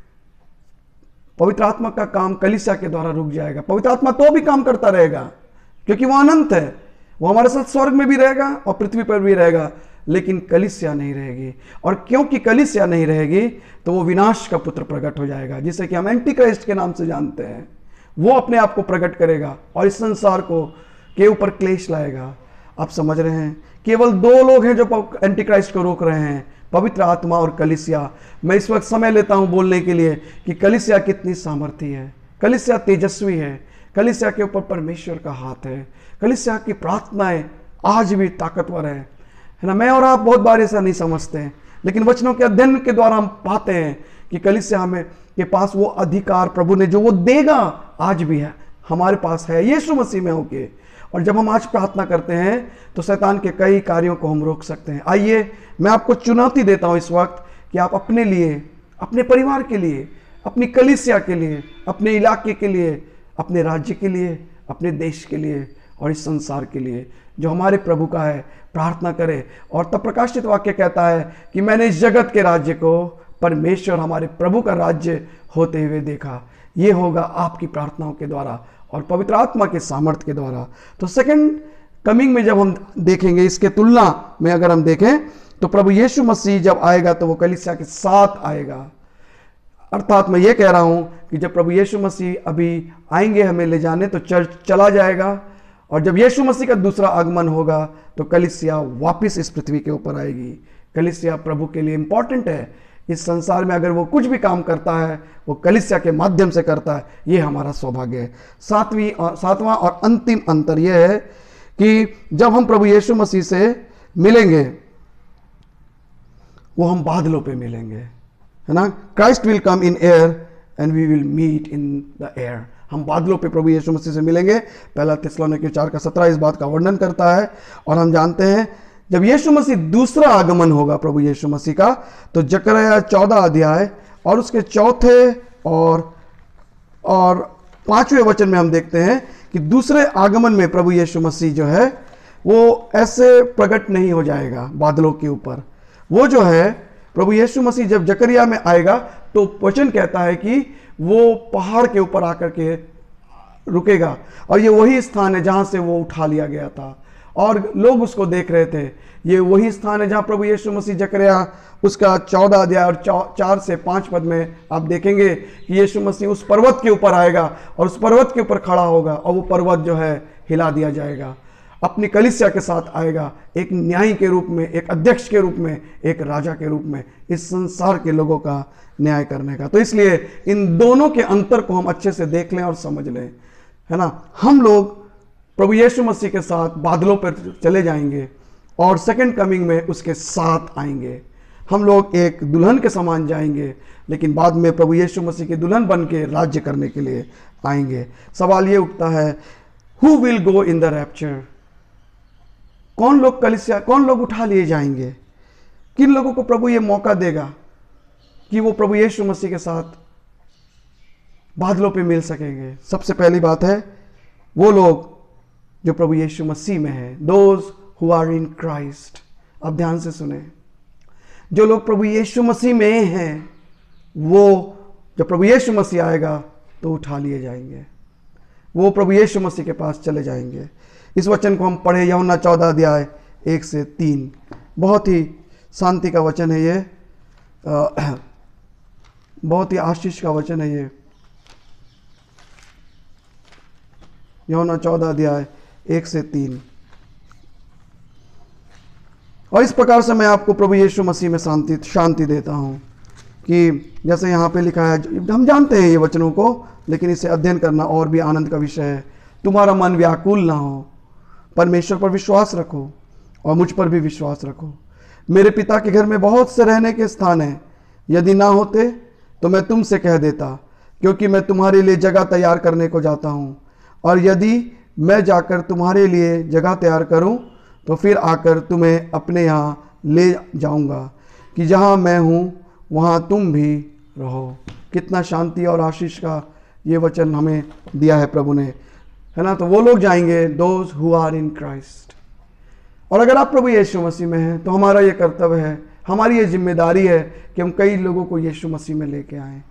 पवित्र आत्मा का काम कलीसिया के द्वारा रुक जाएगा। पवित्र आत्मा तो भी काम करता रहेगा क्योंकि वो अनंत है, वो हमारे साथ स्वर्ग में भी रहेगा और पृथ्वी पर भी रहेगा, लेकिन कलीसिया नहीं रहेगी। और क्योंकि कलीसिया नहीं रहेगी तो वो विनाश का पुत्र प्रकट हो जाएगा, जिसे कि हम एंटी क्राइस्ट के नाम से जानते हैं। वो अपने आप को प्रकट करेगा और इस संसार को के ऊपर क्लेश लाएगा। आप समझ रहे हैं, केवल दो लोग हैं जो एंटी क्राइस्ट को रोक रहे हैं, पवित्र आत्मा और कलीसिया। मैं इस वक्त समय लेता हूं बोलने के लिए कि कलीसिया कितनी सामर्थी है, कलीसिया तेजस्वी है, कलीसिया के ऊपर परमेश्वर का हाथ है, कलीसिया की प्रार्थनाएं आज भी ताकतवर है, है ना। मैं और आप बहुत बार ऐसा नहीं समझते हैं, लेकिन वचनों के अध्ययन के द्वारा हम पाते हैं कि कलीसिया हमें के पास वो अधिकार प्रभु ने जो वो देगा आज भी है, हमारे पास है यीशु मसीह में होके। और जब हम आज प्रार्थना करते हैं तो शैतान के कई कार्यों को हम रोक सकते हैं। आइए मैं आपको चुनौती देता हूं इस वक्त कि आप अपने लिए, अपने परिवार के लिए, अपनी कलीसिया के लिए, अपने इलाके के लिए, अपने राज्य के लिए, अपने देश के लिए और इस संसार के लिए जो हमारे प्रभु का है, प्रार्थना करें। और तब प्रकाशित वाक्य कहता है कि मैंने इस जगत के राज्य को परमेश्वर हमारे प्रभु का राज्य होते हुए देखा। ये होगा आपकी प्रार्थनाओं के द्वारा और पवित्र आत्मा के सामर्थ्य के द्वारा। तो सेकंड कमिंग में जब हम देखेंगे, इसके तुलना में अगर हम देखें तो प्रभु यीशु मसीह जब आएगा तो वो कलीसिया के साथ आएगा। अर्थात मैं ये कह रहा हूं कि जब प्रभु यीशु मसीह अभी आएंगे हमें ले जाने तो चर्च चला जाएगा, और जब यीशु मसीह का दूसरा आगमन होगा तो कलीसिया वापस इस पृथ्वी के ऊपर आएगी। कलीसिया प्रभु के लिए इंपॉर्टेंट है। इस संसार में अगर वो कुछ भी काम करता है वो कलीसिया के माध्यम से करता है, ये हमारा सौभाग्य है। सातवीं और सातवां और अंतिम अंतर यह है कि जब हम प्रभु यीशु मसीह से मिलेंगे वो हम बादलों पे मिलेंगे, है ना। Christ will come in air and we will meet in the air. हम बादलों पे प्रभु यीशु मसीह से मिलेंगे। पहला थिस्सलुनीके चार का सत्रह इस बात का वर्णन करता है। और हम जानते हैं जब यीशु मसीह दूसरा आगमन होगा प्रभु यीशु मसीह का, तो जकरया चौदह अध्याय और उसके चौथे और और पांचवें वचन में हम देखते हैं कि दूसरे आगमन में प्रभु यीशु मसीह जो है वो ऐसे प्रकट नहीं हो जाएगा बादलों के ऊपर। वो जो है प्रभु यीशु मसीह जब जकरिया में आएगा तो वचन कहता है कि वो पहाड़ के ऊपर आकर के रुकेगा, और ये वही स्थान है जहां से वो उठा लिया गया था और लोग उसको देख रहे थे। ये वही स्थान है जहां प्रभु यीशु मसीह, जकरिया उसका चौदह अध्याय और चार से पांच पद में आप देखेंगे कि यीशु मसीह उस पर्वत के ऊपर आएगा और उस पर्वत के ऊपर खड़ा होगा, और वो पर्वत जो है हिला दिया जाएगा। अपनी कलीसिया के साथ आएगा, एक न्यायी के रूप में, एक अध्यक्ष के रूप में, एक राजा के रूप में, इस संसार के लोगों का न्याय करने का। तो इसलिए इन दोनों के अंतर को हम अच्छे से देख लें और समझ लें, है ना। हम लोग प्रभु यीशु मसीह के साथ बादलों पर चले जाएंगे और सेकंड कमिंग में उसके साथ आएंगे। हम लोग एक दुल्हन के समान जाएंगे, लेकिन बाद में प्रभु यीशु मसीह के दुल्हन बन के राज्य करने के लिए आएंगे। सवाल ये उठता है, who will go in the rapture? कौन लोग कलीसिया, कौन लोग उठा लिए जाएंगे? किन लोगों को प्रभु ये मौका देगा कि वो प्रभु यीशु मसीह के साथ बादलों पे मिल सकेंगे? सबसे पहली बात है वो लोग जो प्रभु यीशु मसीह में है, those who are in Christ. अब ध्यान से सुने, जो लोग प्रभु यीशु मसीह में हैं वो जब प्रभु यीशु मसीह आएगा तो उठा लिए जाएंगे, वो प्रभु यीशु मसीह के पास चले जाएंगे। इस वचन को हम पढ़े यूहन्ना चौदह अध्याय एक से तीन, बहुत ही शांति का वचन है ये, आ, बहुत ही आशीष का वचन है ये। यूहन्ना चौदह अध्याय एक से तीन। और इस प्रकार से मैं आपको प्रभु यीशु मसीह में शांति शांति देता हूं कि जैसे यहाँ पे लिखा है, हम जानते हैं ये वचनों को, लेकिन इसे अध्ययन करना और भी आनंद का विषय है। तुम्हारा मन व्याकुल ना हो, परमेश्वर पर विश्वास रखो और मुझ पर भी विश्वास रखो। मेरे पिता के घर में बहुत से रहने के स्थान हैं, यदि ना होते तो मैं तुमसे कह देता, क्योंकि मैं तुम्हारे लिए जगह तैयार करने को जाता हूँ। और यदि मैं जाकर तुम्हारे लिए जगह तैयार करूँ तो फिर आकर तुम्हें अपने यहाँ ले जाऊँगा, कि जहाँ मैं हूँ वहाँ तुम भी रहो। कितना शांति और आशीष का ये वचन हमें दिया है प्रभु ने, है ना। तो वो लोग जाएंगे, those who are in Christ. और अगर आप प्रभु यीशु मसीह में हैं तो हमारा ये कर्तव्य है, हमारी ये जिम्मेदारी है कि हम कई लोगों को यीशु मसीह में लेके आएं।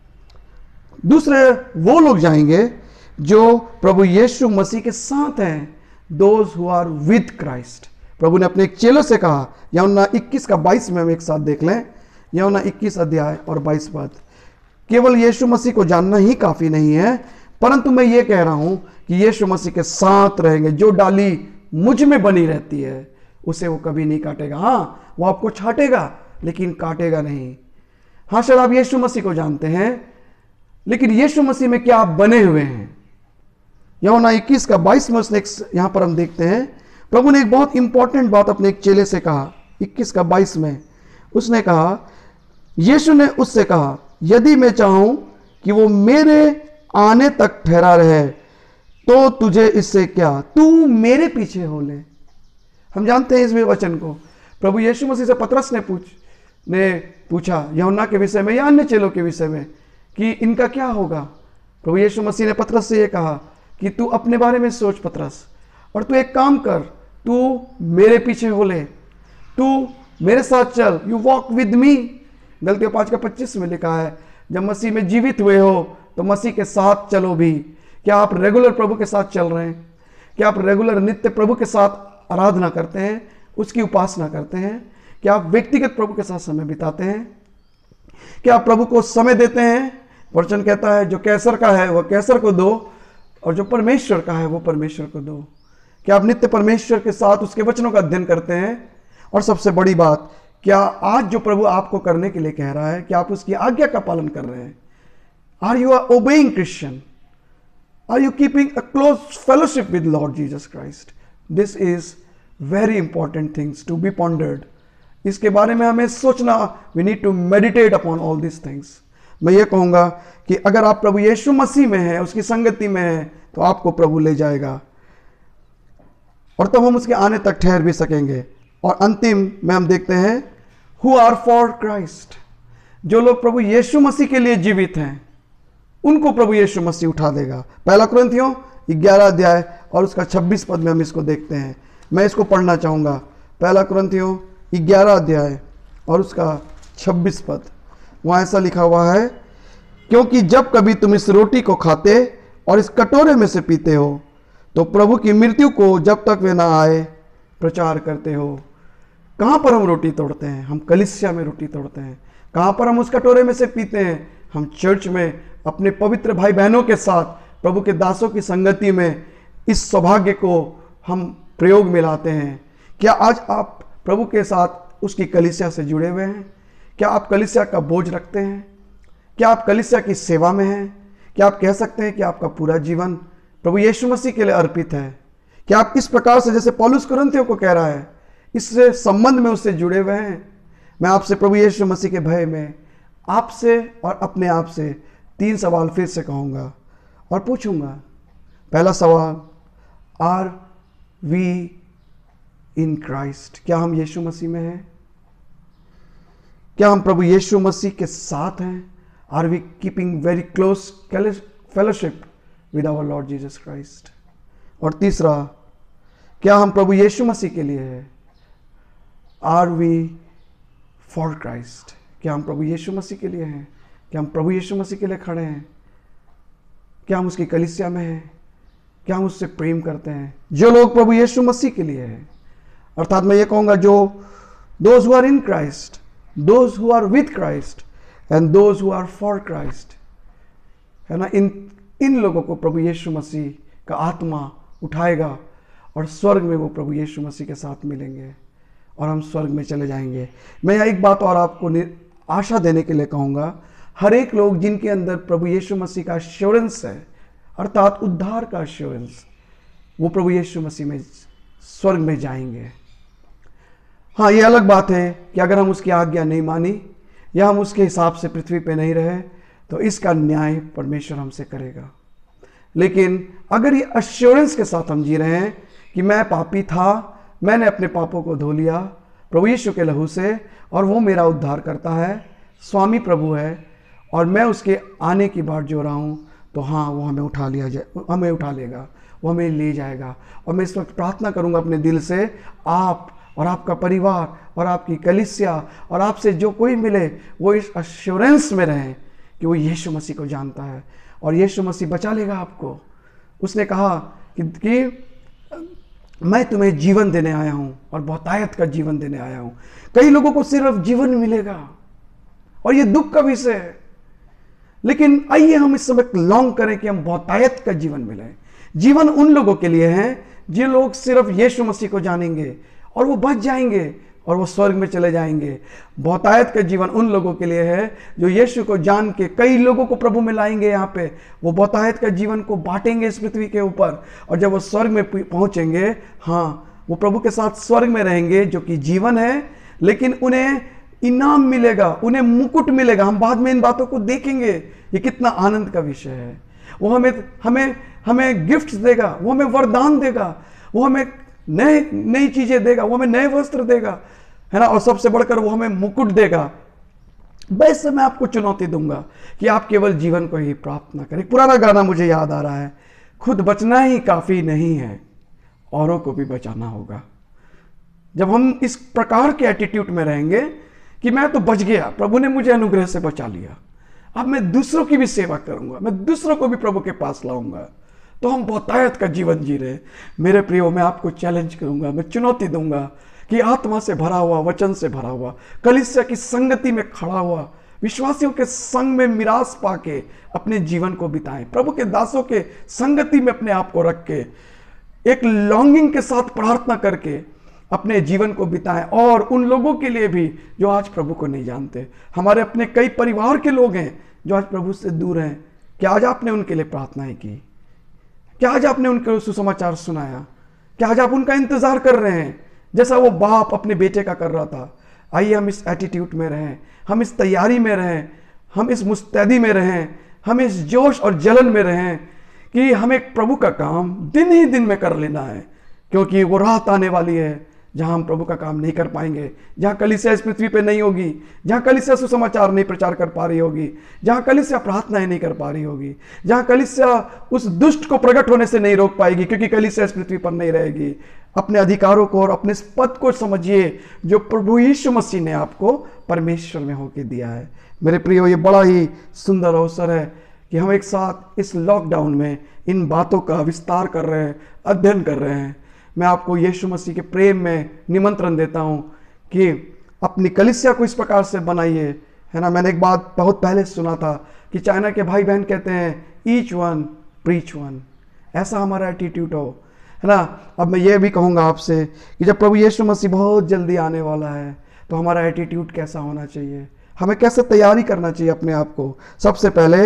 दूसरे वो लोग जाएंगे जो प्रभु यीशु मसीह के साथ हैं, those who are with Christ. प्रभु ने अपने एक चेलों से कहा, यूहन्ना इक्कीस का बाईस में हम एक साथ देख लें। यूहन्ना इक्कीस अध्याय और बाईस पद। केवल यीशु मसीह को जानना ही काफी नहीं है, परंतु मैं ये कह रहा हूं कि यीशु मसीह के साथ रहेंगे। जो डाली मुझ में बनी रहती है उसे वो कभी नहीं काटेगा। हाँ, वो आपको छाटेगा लेकिन काटेगा नहीं। हाँ, शायद आप यीशु मसीह को जानते हैं, लेकिन यीशु मसीह में क्या आप बने हुए हैं? यूहन्ना इक्कीस का बाईस में उसने यहां पर हम देखते हैं, प्रभु ने एक बहुत इंपॉर्टेंट बात अपने एक चेले से कहा। इक्कीस का बाईस में उसने कहा, यीशु ने उससे कहा, यदि मैं चाहूं कि वो मेरे आने तक ठहरा रहे तो तुझे इससे क्या, तू मेरे पीछे हो ले। हम जानते हैं इस वचन को। प्रभु यीशु मसीह से पतरस ने पूछ ने पूछा यूहन्ना के विषय में या अन्य चेलों के विषय में कि इनका क्या होगा। प्रभु यीशु मसीह ने पतरस से ये कहा कि तू अपने बारे में सोच पतरस, और तू एक काम कर, तू मेरे पीछे हो ले, तू मेरे साथ चल, यू वॉक विद मी। गलतियों पाँच का पच्चीस में लिखा है, जब मसीह में जीवित हुए हो तो मसीह के साथ चलो भी। क्या आप रेगुलर प्रभु के साथ चल रहे हैं? क्या आप रेगुलर नित्य प्रभु के साथ आराधना करते हैं, उसकी उपासना करते हैं? क्या आप व्यक्तिगत प्रभु के साथ समय बिताते हैं? क्या आप प्रभु को समय देते हैं? वचन कहता है जो कैसर का है वह कैसर को दो, और जो परमेश्वर का है वो परमेश्वर को दो। क्या आप नित्य परमेश्वर के साथ उसके वचनों का अध्ययन करते हैं? और सबसे बड़ी बात, क्या आज जो प्रभु आपको करने के लिए कह रहा है, क्या आप उसकी आज्ञा का पालन कर रहे हैं? Are you are obeying Christian? Are you keeping a close fellowship with Lord Jesus Christ? This is very important things to be pondered. इसके बारे में हमें सोचना, we need to meditate upon all this things. मैं ये कहूंगा कि अगर आप प्रभु यीशु मसीह में हैं, उसकी संगति में हैं, तो आपको प्रभु ले जाएगा और तब हम उसके आने तक ठहर भी सकेंगे। और अंतिम में हम देखते हैं हु आर फॉर क्राइस्ट। जो लोग प्रभु यीशु मसीह के लिए जीवित हैं उनको प्रभु यीशु मसीह उठा देगा। पहला कुरिन्थियों ग्यारह अध्याय और उसका छब्बीस पद में हम इसको देखते हैं। मैं इसको पढ़ना चाहूंगा। पहला कुरिन्थियों ग्यारह अध्याय और उसका छब्बीस पद। वहां ऐसा लिखा हुआ है, क्योंकि जब कभी तुम इस रोटी को खाते और इस कटोरे में से पीते हो तो प्रभु की मृत्यु को जब तक वे ना आए प्रचार करते हो। कहाँ पर हम रोटी तोड़ते हैं? हम कलीसिया में रोटी तोड़ते हैं। कहाँ पर हम उस कटोरे में से पीते हैं? हम चर्च में अपने पवित्र भाई बहनों के साथ प्रभु के दासों की संगति में इस सौभाग्य को हम प्रयोग में लाते हैं। क्या आज आप प्रभु के साथ उसकी कलीसिया से जुड़े हुए हैं? क्या आप कलीसिया का बोझ रखते हैं? क्या आप कलीसिया की सेवा में हैं? क्या आप कह सकते हैं कि आपका पूरा जीवन प्रभु यीशु मसीह के लिए अर्पित है? क्या आप इस प्रकार से, जैसे पौलुस कुरिन्थियों को कह रहा है, इससे संबंध में उससे जुड़े हुए हैं? मैं आपसे प्रभु यीशु मसीह के भय में आपसे और अपने आप से तीन सवाल फिर से कहूँगा और पूछूंगा। पहला सवाल, आर वी इन क्राइस्ट? क्या हम यीशु मसीह में हैं? क्या हम प्रभु यीशु मसीह के साथ हैं? Are we keeping very close fellowship with our Lord Jesus Christ? और तीसरा, क्या हम प्रभु यीशु मसीह के लिए हैं? Are we for Christ? क्या हम प्रभु यीशु मसीह के लिए हैं? क्या हम प्रभु यीशु मसीह के लिए खड़े हैं? क्या हम उसकी कलीसिया में हैं? क्या हम उससे प्रेम करते हैं? जो लोग प्रभु यीशु मसीह के लिए हैं, अर्थात मैं ये कहूंगा जो those who are in Christ, those who are with Christ and those who are for Christ, है ना, इन इन लोगों को प्रभु यीशु मसीह का आत्मा उठाएगा और स्वर्ग में वो प्रभु यीशु मसीह के साथ मिलेंगे और हम स्वर्ग में चले जाएंगे। मैं यहाँ एक बात और आपको आशा देने के लिए कहूँगा, हर एक लोग जिनके अंदर प्रभु यीशु मसीह का एश्योरेंस है, अर्थात उद्धार का एश्योरेंस, वो प्रभु यीशु मसीह में स्वर्ग में जाएंगे। हाँ, ये अलग बात है कि अगर हम उसकी आज्ञा नहीं मानी, या हम उसके हिसाब से पृथ्वी पे नहीं रहे तो इसका न्याय परमेश्वर हमसे करेगा। लेकिन अगर ये अश्योरेंस के साथ हम जी रहे हैं कि मैं पापी था, मैंने अपने पापों को धो लिया प्रभु यीशु के लहू से और वो मेरा उद्धार करता है, स्वामी प्रभु है और मैं उसके आने की बाट जो रहा हूँ, तो हाँ वो हमें उठा लिया जाए, हमें उठा लेगा, वो हमें ले जाएगा। और मैं इस वक्त प्रार्थना करूँगा अपने दिल से, आप और आपका परिवार और आपकी कलीसिया और आपसे जो कोई मिले वो इस अश्योरेंस में रहें कि वो यीशु मसीह को जानता है और यीशु मसीह बचा लेगा आपको। उसने कहा कि, कि मैं तुम्हें जीवन देने आया हूँ और बहुतायत का जीवन देने आया हूँ। कई लोगों को सिर्फ जीवन मिलेगा और ये दुख का विषय है, लेकिन आइए हम इस समय लॉन्ग करें कि हम बहुतायत का जीवन मिले। जीवन उन लोगों के लिए है जिन लोग सिर्फ यीशु मसीह को जानेंगे और वो बच जाएंगे और वो स्वर्ग में चले जाएंगे। बहुतायत का जीवन उन लोगों के लिए है जो यीशु को जान के कई लोगों को प्रभु में लाएंगे। यहाँ पे वो बहुतायत का जीवन को बांटेंगे इस पृथ्वी के ऊपर, और जब वो स्वर्ग में पहुंचेंगे, हाँ वो प्रभु के साथ स्वर्ग में रहेंगे जो कि जीवन है, लेकिन उन्हें इनाम मिलेगा, उन्हें मुकुट मिलेगा। हम बाद में इन बातों को देखेंगे, ये कितना आनंद का विषय है। वो हमें हमें हमें गिफ्ट्स देगा, वो हमें वरदान देगा, वो हमें नए नई चीजें देगा, वो हमें नए वस्त्र देगा, है ना, और सबसे बढ़कर वो हमें मुकुट देगा। वैसे मैं आपको चुनौती दूंगा कि आप केवल जीवन को ही प्राप्त ना करें। पुराना गाना मुझे याद आ रहा है, खुद बचना ही काफी नहीं है, औरों को भी बचाना होगा। जब हम इस प्रकार के एटीट्यूड में रहेंगे कि मैं तो बच गया, प्रभु ने मुझे अनुग्रह से बचा लिया, अब मैं दूसरों की भी सेवा करूंगा, मैं दूसरों को भी प्रभु के पास लाऊंगा, तो हम बहुतायत का जीवन जी रहे। मेरे प्रियो, मैं आपको चैलेंज करूंगा, मैं चुनौती दूंगा कि आत्मा से भरा हुआ, वचन से भरा हुआ, कलीसिया की संगति में खड़ा हुआ, विश्वासियों के संग में मिरास पाके अपने जीवन को बिताएं। प्रभु के दासों के संगति में अपने आप को रख के एक लॉन्गिंग के साथ प्रार्थना करके अपने जीवन को बिताएं। और उन लोगों के लिए भी जो आज प्रभु को नहीं जानते, हमारे अपने कई परिवार के लोग हैं जो आज प्रभु से दूर हैं, क्या आज आपने उनके लिए प्रार्थनाएं की? क्या आज आपने उनको सुसमाचार सुनाया? क्या आज आप उनका इंतजार कर रहे हैं जैसा वो बाप अपने बेटे का कर रहा था? आइए हम इस एटीट्यूड में रहें, हम इस तैयारी में रहें, हम इस मुस्तैदी में रहें, हम इस जोश और जलन में रहें कि हमें प्रभु का काम दिन ही दिन में कर लेना है, क्योंकि वो रात आने वाली है जहां हम प्रभु का काम नहीं कर पाएंगे, जहां कलीसिया इस पृथ्वी पे नहीं होगी, जहां कलीसिया सुसमाचार नहीं प्रचार कर पा रही होगी, जहां कलीसिया प्रार्थनाएं नहीं कर पा रही होगी, जहां कलीसिया उस दुष्ट को प्रकट होने से नहीं रोक पाएगी, क्योंकि कलीसिया इस पृथ्वी पर नहीं रहेगी। अपने अधिकारों को और अपने पद को समझिए जो प्रभु यीशु मसीह ने आपको परमेश्वर में होके दिया है। मेरे प्रियो, ये बड़ा ही सुंदर अवसर है कि हम एक साथ इस लॉकडाउन में इन बातों का विस्तार कर रहे हैं, अध्ययन कर रहे हैं। मैं आपको यीशु मसीह के प्रेम में निमंत्रण देता हूं कि अपनी कलीसिया को इस प्रकार से बनाइए, है ना। मैंने एक बात बहुत पहले सुना था कि चाइना के भाई बहन कहते हैं ईच वन प्रीच वन, ऐसा हमारा एटीट्यूड हो, है ना। अब मैं ये भी कहूँगा आपसे कि जब प्रभु यीशु मसीह बहुत जल्दी आने वाला है तो हमारा एटीट्यूड कैसा होना चाहिए, हमें कैसे तैयारी करना चाहिए अपने आप को। सबसे पहले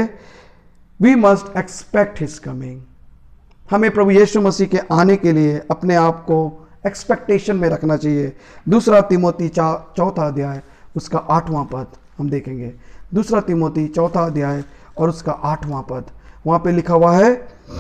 we must expect his coming, हमें प्रभु यीशु मसीह के आने के लिए अपने आप को एक्सपेक्टेशन में रखना चाहिए। दूसरा तिमोती चौथा अध्याय उसका आठवां पद हम देखेंगे। दूसरा तिमोती चौथा अध्याय और उसका आठवां पद, वहां पे लिखा हुआ है,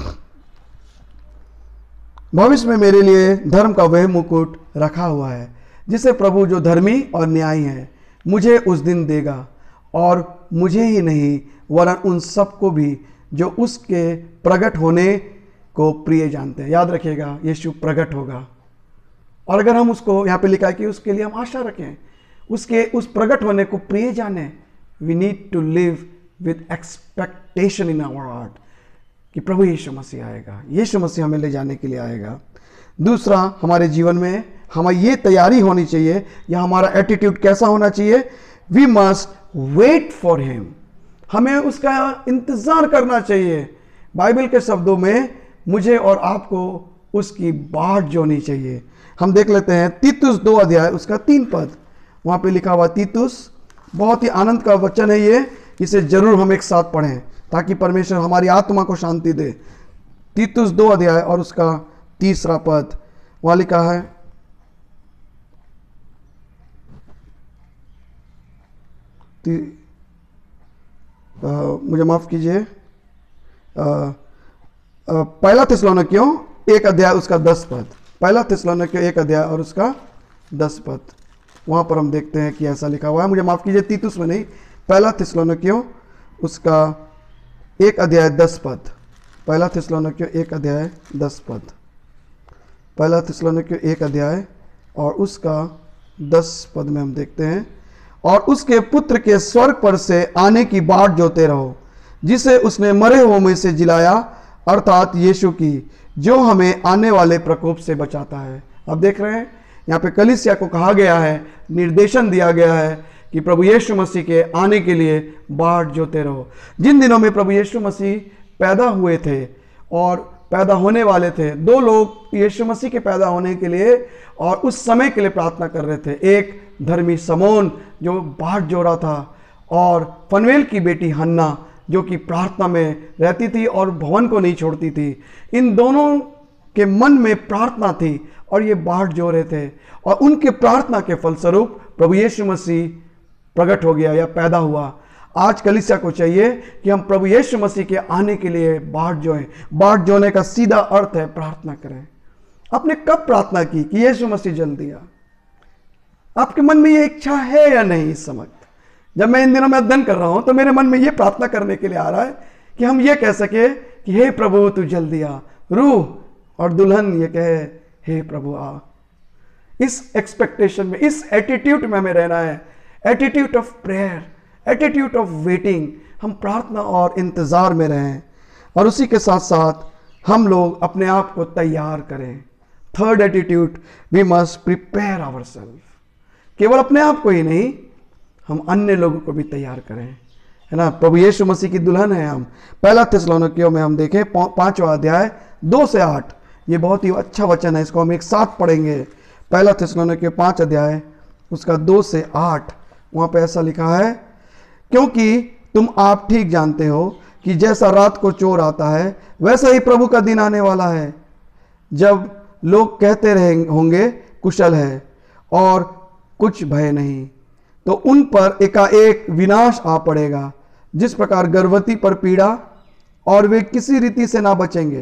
भविष्य में मेरे लिए धर्म का वह मुकुट रखा हुआ है जिसे प्रभु जो धर्मी और न्यायी है मुझे उस दिन देगा, और मुझे ही नहीं वरन उन सबको भी जो उसके प्रकट होने को प्रिय जानते हैं। याद रखिएगा, यीशु प्रकट होगा, और अगर हम उसको, यहाँ पे लिखा है कि उसके लिए हम आशा रखें, उसके उस प्रकट होने को प्रिय जाने। We need to live with expectation in our heart कि प्रभु यीशु मसीह आएगा, यीशु मसीह हमें ले जाने के लिए आएगा। दूसरा, हमारे जीवन में हमें ये तैयारी होनी चाहिए, या हमारा एटीट्यूड कैसा होना चाहिए, we must wait for him, हमें उसका इंतजार करना चाहिए। बाइबल के शब्दों में मुझे और आपको उसकी बाट जोनी चाहिए। हम देख लेते हैं तीतुस दो अध्याय उसका तीन पद, वहां पे लिखा हुआ तीतुस, बहुत ही आनंद का वचन है ये, इसे जरूर हम एक साथ पढ़ें ताकि परमेश्वर हमारी आत्मा को शांति दे। तीतुस दो अध्याय और उसका तीसरा पद, वहां लिखा है, मुझे माफ़ कीजिए, पहला थिस्सलुनीकियों एक अध्याय उसका दस पद, पहला थिस्सलुनीकियों एक अध्याय और उसका दस पद, वहाँ पर हम देखते हैं कि ऐसा लिखा हुआ है। मुझे माफ़ कीजिए, तीतुस में नहीं, पहला थिस्सलुनीकियों उसका एक अध्याय दस पद, पहला थिस्सलुनीकियों एक अध्याय दस पद, पहला थिस्सलुनीकियों एक अध्याय और उसका दस पद में हम देखते हैं, और उसके पुत्र के स्वर्ग पर से आने की बाट जोते रहो, जिसे उसने मरे हुओं में से जिलाया, अर्थात यीशु की, जो हमें आने वाले प्रकोप से बचाता है। अब देख रहे हैं यहाँ पे कलीसिया को कहा गया है, निर्देशन दिया गया है कि प्रभु यीशु मसीह के आने के लिए बाट जोते रहो। जिन दिनों में प्रभु यीशु मसीह पैदा हुए थे और पैदा होने वाले थे, दो लोग यीशु मसीह के पैदा होने के लिए और उस समय के लिए प्रार्थना कर रहे थे। एक धर्मी समोन जो बाट जो रहा था, और फनवेल की बेटी हन्ना जो कि प्रार्थना में रहती थी और भवन को नहीं छोड़ती थी। इन दोनों के मन में प्रार्थना थी और ये बाट जो रहे थे, और उनके प्रार्थना के फलस्वरूप प्रभु यीशु मसीह प्रकट हो गया या पैदा हुआ। आज कलीसिया को चाहिए कि हम प्रभु यीशु मसीह के आने के लिए बाट जोएं। बाट जोने का सीधा अर्थ है प्रार्थना करें। आपने कब प्रार्थना की कि यीशु मसीह जल्दी आ? आपके मन में ये इच्छा है या नहीं? इस समय जब मैं इन दिनों में अध्ययन कर रहा हूं तो मेरे मन में ये प्रार्थना करने के लिए आ रहा है कि हम ये कह सके कि हे प्रभु तू जल्दी आ। रूह और दुल्हन ये कहे हे प्रभु आ। इस एक्सपेक्टेशन में, इस एटीट्यूड में हमें रहना है, attitude of prayer, attitude of waiting. हम प्रार्थना और इंतजार में रहें, और उसी के साथ साथ हम लोग अपने आप को तैयार करें। Third attitude, we must prepare ourselves. केवल अपने आप को ही नहीं, हम अन्य लोगों को भी तैयार करें, है ना। प्रभु यीशु मसीह की दुल्हन है हम। पहला थिस्सलुनीकियों में हम देखें पांचवा अध्याय दो से आठ, ये बहुत ही अच्छा वचन है, इसको हम एक साथ पढ़ेंगे। पहला थिस्सलुनीकियों पांच अध्याय उसका दो से आठ, वहाँ पे ऐसा लिखा है, क्योंकि तुम आप ठीक जानते हो कि जैसा रात को चोर आता है, वैसा ही प्रभु का दिन आने वाला है, जब लोग कहते रहे होंगे कुशल है और कुछ भय नहीं, तो उन पर एकाएक विनाश आ पड़ेगा, जिस प्रकार गर्भवती पर पीड़ा, और वे किसी रीति से ना बचेंगे।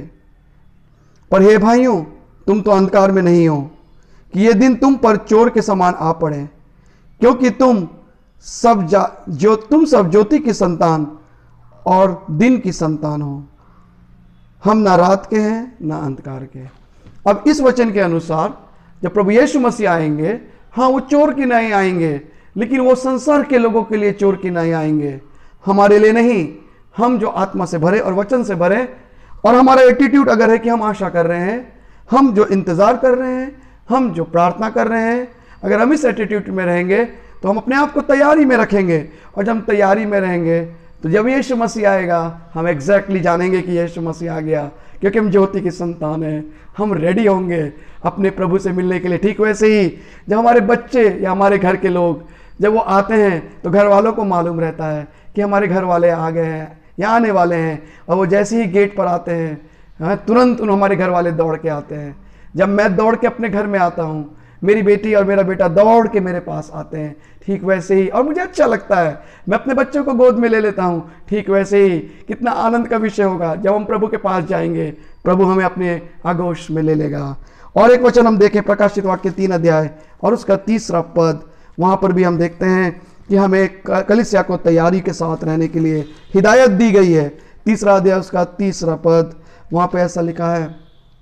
पर हे भाइयों, तुम तो अंधकार में नहीं हो कि ये दिन तुम पर चोर के समान आ पड़े, क्योंकि तुम सब जा जो तुम सब ज्योति की संतान और दिन की संतान हो। हम ना रात के हैं ना अंधकार के। अब इस वचन के अनुसार जब प्रभु यीशु मसीह आएंगे, हाँ वो चोर की नहीं आएंगे, लेकिन वो संसार के लोगों के लिए चोर की नहीं आएंगे, हमारे लिए नहीं। हम जो आत्मा से भरे और वचन से भरे, और हमारा एटीट्यूड अगर है कि हम आशा कर रहे हैं, हम जो इंतज़ार कर रहे हैं, हम जो प्रार्थना कर रहे हैं, अगर हम इस एटीट्यूड में रहेंगे तो हम अपने आप को तैयारी में रखेंगे। और जब हम तैयारी में रहेंगे तो जब यीशु मसीह आएगा, हम एग्जैक्टली जानेंगे कि यीशु मसीह आ गया, क्योंकि हम ज्योति की संतान हैं। हम रेडी होंगे अपने प्रभु से मिलने के लिए। ठीक वैसे ही जब हमारे बच्चे या हमारे घर के लोग जब वो आते हैं तो घर वालों को मालूम रहता है कि हमारे घर वाले आ गए हैं या आने वाले हैं, और वो जैसे ही गेट पर आते हैं तुरंत उन हमारे घर वाले दौड़ के आते हैं। जब मैं दौड़ के अपने घर में आता हूँ, मेरी बेटी और मेरा बेटा दौड़ के मेरे पास आते हैं। ठीक वैसे ही, और मुझे अच्छा लगता है, मैं अपने बच्चों को गोद में ले लेता हूँ। ठीक वैसे ही कितना आनंद का विषय होगा जब हम प्रभु के पास जाएंगे, प्रभु हमें अपने आगोश में ले लेगा। और एक वचन हम देखें प्रकाशित वाक्य तीन अध्याय और उसका तीसरा पद, वहाँ पर भी हम देखते हैं कि हमें कलीसिया को तैयारी के साथ रहने के लिए हिदायत दी गई है। तीसरा अध्याय उसका तीसरा पद, वहाँ पे ऐसा लिखा है,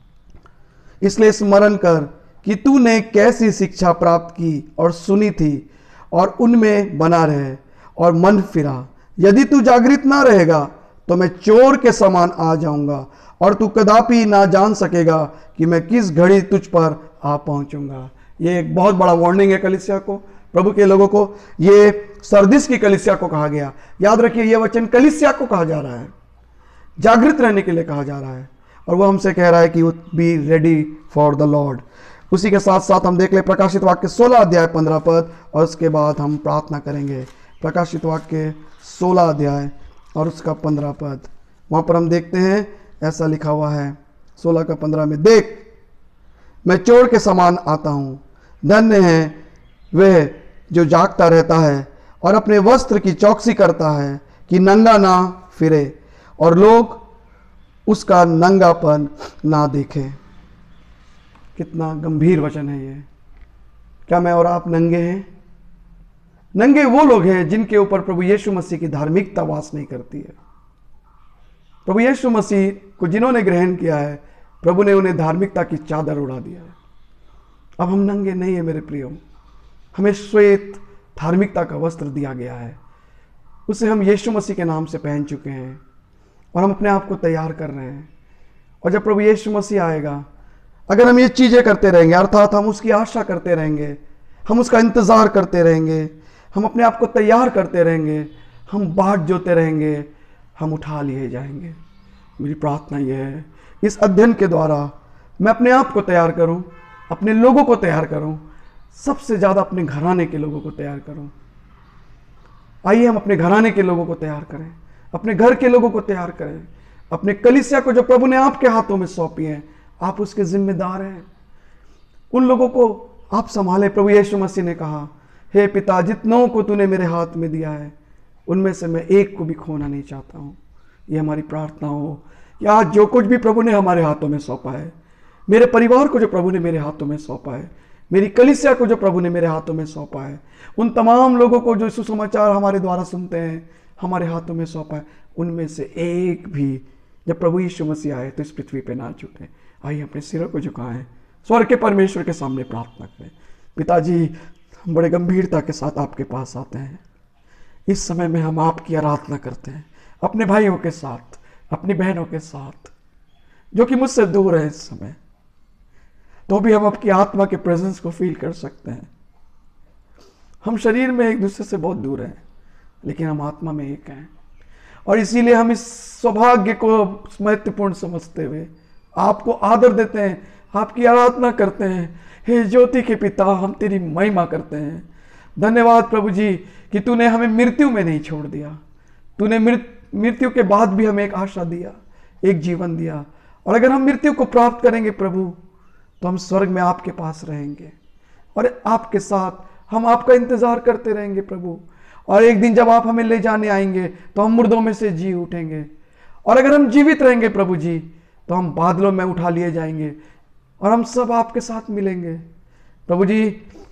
इसलिए स्मरण कर कि तूने कैसी शिक्षा प्राप्त की और सुनी थी, और उनमें बना रहे और मन फिरा। यदि तू जागृत ना रहेगा तो मैं चोर के समान आ जाऊंगा, और तू कदापि ना जान सकेगा कि मैं किस घड़ी तुझ पर आ पहुंचूंगा। ये एक बहुत बड़ा वार्निंग है कलीसिया को, प्रभु के लोगों को। ये सरदिस की कलीसिया को कहा गया। याद रखिए, ये वचन कलीसिया को कहा जा रहा है, जागृत रहने के लिए कहा जा रहा है, और वो हमसे कह रहा है कि be ready for the Lord. उसी के साथ साथ हम देख ले प्रकाशित वाक्य सोलह अध्याय पंद्रह पद, और उसके बाद हम प्रार्थना करेंगे। प्रकाशित वाक्य सोलह अध्याय और उसका पंद्रह पद, वहाँ पर हम देखते हैं ऐसा लिखा हुआ है सोलह का पंद्रह में, देख मैं चोर के समान आता हूँ, धन्य है वह जो जागता रहता है और अपने वस्त्र की चौकसी करता है कि नंगा ना फिरे और लोग उसका नंगापन ना देखें। कितना गंभीर वचन है ये। क्या मैं और आप नंगे हैं? नंगे वो लोग हैं जिनके ऊपर प्रभु यीशु मसीह की धार्मिकता वास नहीं करती है। प्रभु यीशु मसीह को जिन्होंने ग्रहण किया है, प्रभु ने उन्हें धार्मिकता की चादर उड़ा दिया है। अब हम नंगे नहीं है मेरे प्रियो, हमें श्वेत धार्मिकता का वस्त्र दिया गया है। उसे हम यीशु मसीह के नाम से पहन चुके हैं और हम अपने आप को तैयार कर रहे हैं। और जब प्रभु यीशु मसीह आएगा, अगर हम ये चीज़ें करते रहेंगे, अर्थात हम उसकी आशा करते रहेंगे, हम उसका इंतज़ार करते रहेंगे, हम अपने आप को तैयार करते रहेंगे, हम बाट जोते रहेंगे, हम उठा लिए जाएंगे। मेरी प्रार्थना यह है, इस अध्ययन के द्वारा मैं अपने आप को तैयार करूं, अपने लोगों को तैयार करूं, सबसे ज़्यादा अपने घराने के लोगों को तैयार करूं। आइए हम अपने घराने के लोगों को तैयार करें, अपने घर के लोगों को तैयार करें, अपने कलीसिया को जो प्रभु ने आपके हाथों में सौंपी है, आप उसके जिम्मेदार हैं। उन लोगों को आप संभालें। प्रभु यीशु मसीह ने कहा, हे पिता, जितनों को तूने मेरे हाथ में दिया है, उनमें से मैं एक को भी खोना नहीं चाहता हूँ। ये हमारी प्रार्थना हो कि आज जो कुछ भी प्रभु ने हमारे हाथों में सौंपा है, मेरे परिवार को जो प्रभु ने मेरे हाथों में सौंपा है, मेरी कलीसिया को जो प्रभु ने मेरे हाथों में सौंपा है, उन तमाम लोगों को जो सुसमाचार हमारे द्वारा सुनते हैं, हमारे हाथों में सौंपा है, उनमें से एक भी जब प्रभु यीशु मसीह आए तो इस पृथ्वी पे ना छूटे। आइए अपने सिरों को झुकाएं, स्वर्ग के परमेश्वर के सामने प्रार्थना करें। पिताजी, हम बड़े गंभीरता के साथ आपके पास आते हैं। इस समय में हम आपकी आराधना करते हैं, अपने भाइयों के साथ, अपनी बहनों के साथ, जो कि मुझसे दूर है इस समय, तो भी हम आपकी आत्मा के प्रेजेंस को फील कर सकते हैं। हम शरीर में एक दूसरे से बहुत दूर हैं, लेकिन हम आत्मा में एक हैं। और इसीलिए हम इस सौभाग्य को महत्वपूर्ण समझते हुए आपको आदर देते हैं, आपकी आराधना करते हैं। हे ज्योति के पिता, हम तेरी महिमा करते हैं। धन्यवाद प्रभु जी कि तूने हमें मृत्यु में नहीं छोड़ दिया। तूने मृत्यु के बाद भी हमें एक आशा दिया, एक जीवन दिया। और अगर हम मृत्यु को प्राप्त करेंगे प्रभु, तो हम स्वर्ग में आपके पास रहेंगे और आपके साथ हम आपका इंतजार करते रहेंगे प्रभु। और एक दिन जब आप हमें ले जाने आएंगे तो हम मुर्दों में से जी उठेंगे। और अगर हम जीवित रहेंगे प्रभु जी, तो हम बादलों में उठा लिए जाएंगे और हम सब आपके साथ मिलेंगे। प्रभु जी,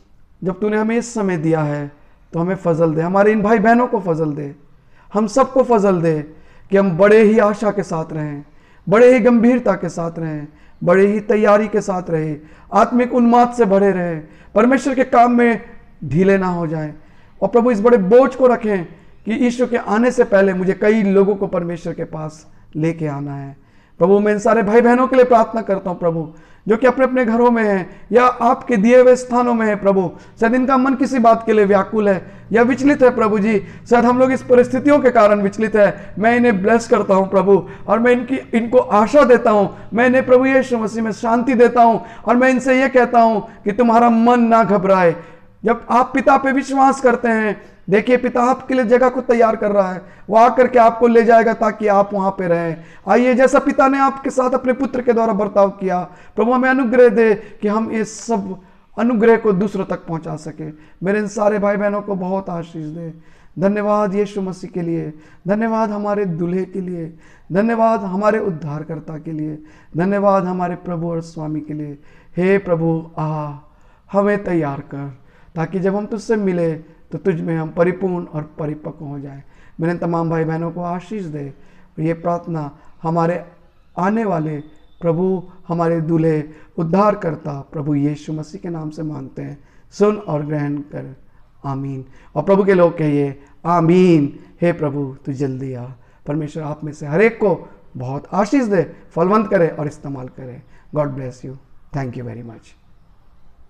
जब तूने हमें इस समय दिया है तो हमें फजल दे, हमारे इन भाई बहनों को फजल दे, हम सबको फजल दे कि हम बड़े ही आशा के साथ रहें, बड़े ही गंभीरता के साथ रहें, बड़े ही तैयारी के साथ रहे, आत्मिक उन्माद से भरे रहे, परमेश्वर के काम में ढीले ना हो जाएं। और प्रभु इस बड़े बोझ को रखें कि ईश्वर के आने से पहले मुझे कई लोगों को परमेश्वर के पास लेके आना है। प्रभु, मैं इन सारे भाई बहनों के लिए प्रार्थना करता हूँ प्रभु, जो कि अपने अपने घरों में हैं या आपके दिए हुए स्थानों में है प्रभु। शायद इनका मन किसी बात के लिए व्याकुल है या विचलित है प्रभु जी। शायद हम लोग इस परिस्थितियों के कारण विचलित है। मैं इन्हें ब्लेस करता हूं प्रभु, और मैं इनकी इनको आशा देता हूं। मैं इन्हें प्रभु यीशु मसीह में शांति देता हूं, और मैं इनसे यह कहता हूं कि तुम्हारा मन ना घबराए। जब आप पिता पे विश्वास करते हैं, देखिए पिता आपके लिए जगह को तैयार कर रहा है, वो आकर के आपको ले जाएगा ताकि आप वहां पे रहें। आइए, जैसा पिता ने आपके साथ अपने पुत्र के द्वारा बर्ताव किया, प्रभु हमें अनुग्रह दे कि हम इस सब अनुग्रह को दूसरों तक पहुंचा सके। मेरे इन सारे भाई बहनों को बहुत आशीष दे। धन्यवाद यीशु मसीह के लिए, धन्यवाद हमारे दूल्हे के लिए, धन्यवाद हमारे उद्धारकर्ता के लिए, धन्यवाद हमारे प्रभु और स्वामी के लिए। हे प्रभु, आ हमें तैयार कर ताकि जब हम तुझसे मिले तो तुझ में हम परिपूर्ण और परिपक्व हो जाए। मेरे तमाम भाई बहनों को आशीष दे। और ये प्रार्थना हमारे आने वाले प्रभु, हमारे दूल्हे उद्धारकर्ता प्रभु यीशु मसीह के नाम से मांगते हैं। सुन और ग्रहण कर, आमीन। और प्रभु के लोग कहिए आमीन। हे प्रभु, तू जल्दी आ। परमेश्वर आप में से हर एक को बहुत आशीष दे, फलवंत करे और इस्तेमाल करे। God bless you. Thank you very much.